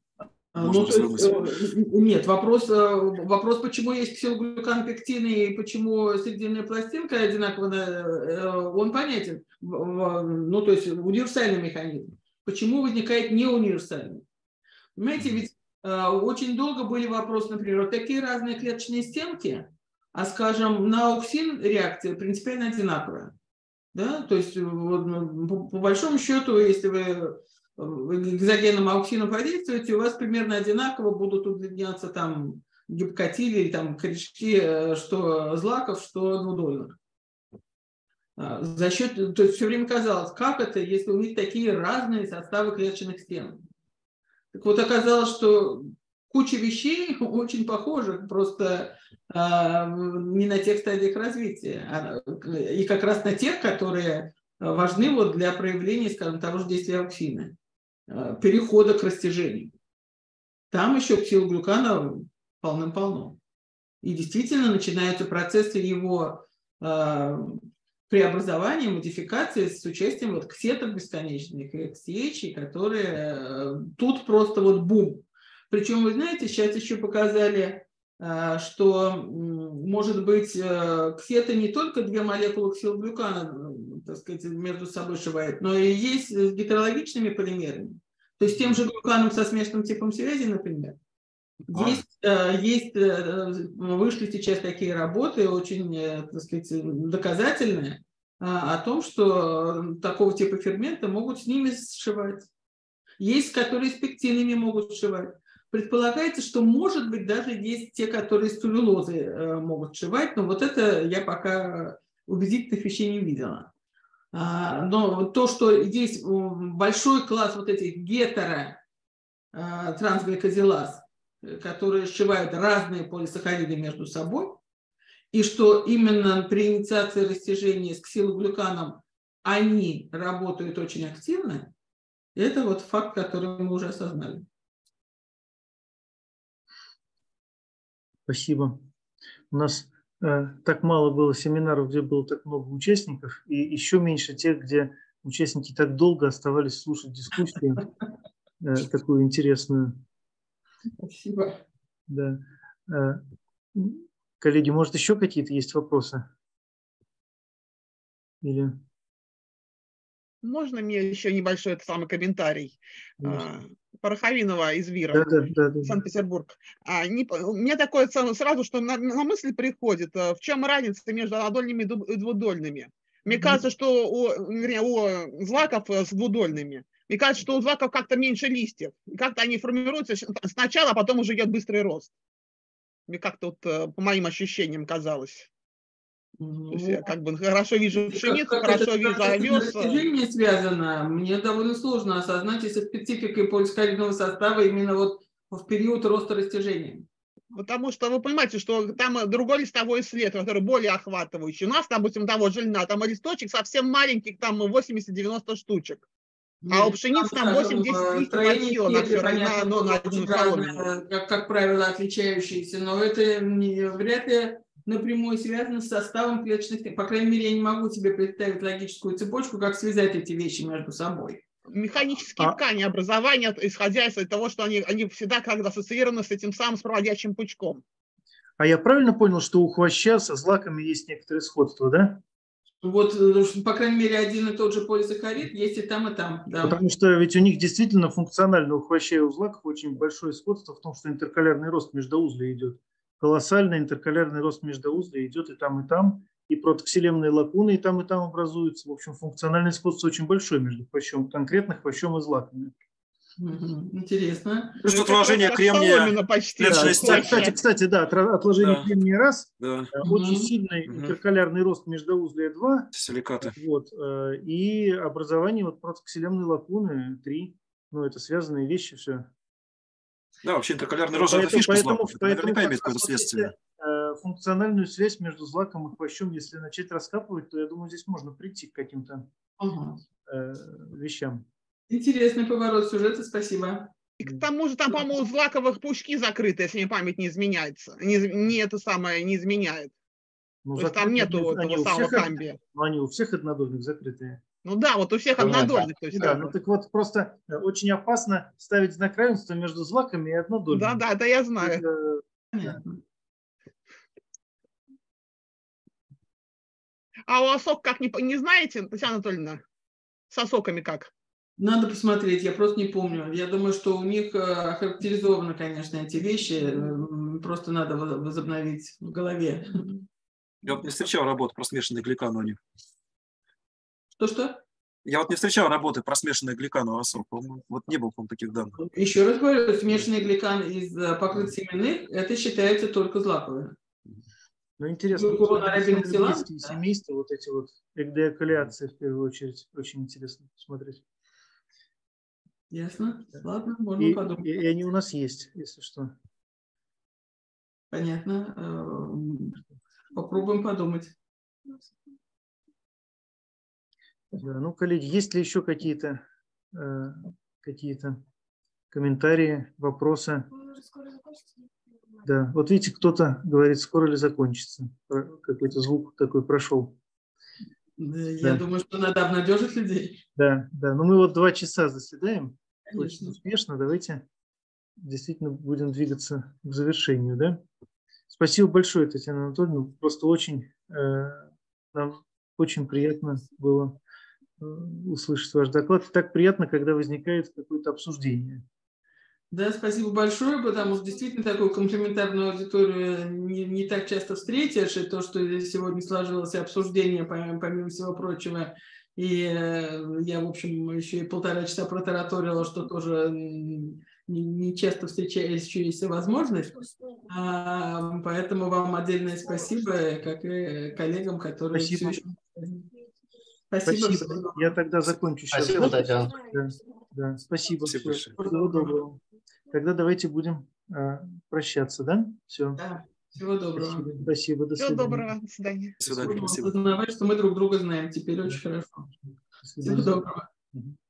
Нет, вопрос, почему есть ксилоглюкан, пектины и почему срединная пластинка одинаково, он понятен. Ну, то есть универсальный механизм. Почему возникает неуниверсальный? Понимаете, ведь очень долго были вопросы, например, вот такие разные клеточные стенки, а, скажем, на ауксин реакция принципиально одинаковая. Да? То есть, по большому счету, если вы экзогенным ауксином подействуете, у вас примерно одинаково будут удлиняться там гипокатили или там корешки, что злаков, что двудольных. За счет, то есть все время казалось, как это, если у них такие разные составы клеточных стен. Так вот, оказалось, что куча вещей очень похожих, просто не на тех стадиях развития, и как раз на тех, которые важны вот для проявления, скажем, того же действия ауксина, перехода к растяжению. Там еще ксилоглюкана полным-полно. И действительно начинаются процессы его преобразования, модификации с участием вот ксетов бесконечных и XTH, которые тут просто вот бум. Причем, вы знаете, сейчас еще показали, что, может быть, ксеты не только две молекулы ксилоглюкана, так сказать, между собой сшивают, но и есть с гетерологичными полимерами. То есть тем же глюканом со смешанным типом связи, например. Вышли сейчас такие работы, очень, так сказать, доказательные, о том, что такого типа ферменты могут с ними сшивать. Есть, которые с пектинами могут сшивать. Предполагается, что, может быть, даже есть те, которые с целлюлозой могут сшивать, но вот это я пока убедительных вещей не видела. Но то, что есть большой класс вот этих гетеротрансгликозилаз, которые сшивают разные полисахариды между собой, и что именно при инициации растяжения с ксилоглюканом они работают очень активно, это вот факт, который мы уже осознали. Спасибо. У нас так мало было семинаров, где было так много участников, и еще меньше тех, где участники так долго оставались слушать дискуссию, такую интересную. Спасибо. Да. Коллеги, может, еще какие-то есть вопросы? Или... Можно мне еще небольшой этот самый комментарий? Пороховинова из ВИРа, да. Санкт-Петербург. У меня такое сразу, что на мысль приходит, в чем разница между однодольными и двудольными. Мне кажется, что у злаков с двудольными, мне кажется, что у злаков как-то меньше листьев. И как-то они формируются сначала, а потом уже идет быстрый рост. Мне как-то вот, по моим ощущениям казалось. То есть я как бы хорошо вижу пшеницу, как хорошо это вижу овес. достижение связано, мне довольно сложно осознать, если спецификой полискалийного состава именно вот в период роста растяжения. Потому что вы понимаете, что там другой листовой след, который более охватывающий. У нас, допустим, того жильна, там листочек совсем маленький, там 80-90 штучек. А у пшеницы там 8-10 листьев от сила на все на одну соломину. Как правило, отличающиеся, но это вряд ли напрямую связано с составом клеточных. По крайней мере, я не могу себе представить логическую цепочку, как связать эти вещи между собой. Механические ткани образования, исходя из того, что они всегда как-то ассоциированы с этим самым проводящим пучком. А я правильно понял, что у хвоща со злаками есть некоторые сходства, да? Вот, по крайней мере, один и тот же полисахарид есть и там, и там. Да. Потому что ведь у них действительно функционально у хвоща и у злаков очень большое сходство в том, что интеркалярный рост междоузлия идет. Колоссальный интеркалярный рост междоузлия идет и там, и протоксилемные лакуны и там образуются. В общем, функциональное сходство очень большое между хвощом, конкретно хвощом и злаками. Интересно. Что отложение кремния почти. Кстати, да, отложение кремния раз, да. очень сильный интеркалярный рост междоузлия 2, силикаты. Вот, и образование вот протоксилемной лакуны 3. Ну, это связанные вещи все. Да, вообще интеркалярный рост – это фишка злаков. Это наверняка имеет какое-то следствие. Функциональную связь между злаком и хвощом, если начать раскапывать, то я думаю, здесь можно прийти к каким-то вещам. Интересный поворот сюжета, спасибо. И к тому же там, по-моему, у злаковых пучки закрыты, если мне память не изменяется. Не это самое не изменяет. Ну, то есть там нету этого самого камбия. Они у всех однодольных закрытые. Ну да, вот у всех однодольных. То есть да, ну так вот просто очень опасно ставить знак равенства между злаками и однодольными. Да, это я знаю. А у осок как не знаете, Татьяна Анатольевна? С осоками как? Надо посмотреть, я просто не помню. Я думаю, что у них охарактеризованы, конечно, эти вещи. Просто надо возобновить в голове. Я вот не встречал работы про смешанный гликан у них. Что? Я вот не встречал работы про смешанный гликан у осок. Вот не было, по-моему, таких данных. Еще раз говорю, смешанный гликан из покрытых семенных, это считается только злаковым. Ну, интересно, семейства, вот эти вот эгдеокалиации, в первую очередь, очень интересно посмотреть. Ясно. Ладно, можно подумать. И они у нас есть, если что. Понятно. Попробуем подумать. Да, ну, коллеги, есть ли еще какие-то комментарии, вопросы? Да, вот видите, кто-то говорит, скоро ли закончится. Какой-то звук такой прошел. Я думаю, что надо обнадежить людей. Да. Ну мы вот 2 часа заседаем. Конечно. Очень успешно. Давайте действительно будем двигаться к завершению. Да? Спасибо большое, Татьяна Анатольевна. Просто нам очень приятно было услышать ваш доклад. Так приятно, когда возникает какое-то обсуждение. Да, спасибо большое, потому что действительно такую комплементарную аудиторию не так часто встретишь, и то, что сегодня сложилось обсуждение, помимо всего прочего, и я, в общем, еще и 1,5 часа протараторила, что тоже не часто встречающаяся возможность, поэтому вам отдельное спасибо, как и коллегам, которые... Спасибо. Спасибо. Я тогда закончу сейчас. Спасибо, Татьяна. Да, спасибо. Спасибо. Всего доброго. Тогда давайте будем прощаться, да? Все. Да, всего доброго. Спасибо. До свидания. Всего доброго. До свидания. До свидания. Спасибо. Осознавать, что мы друг друга знаем. Теперь очень хорошо. Всего доброго.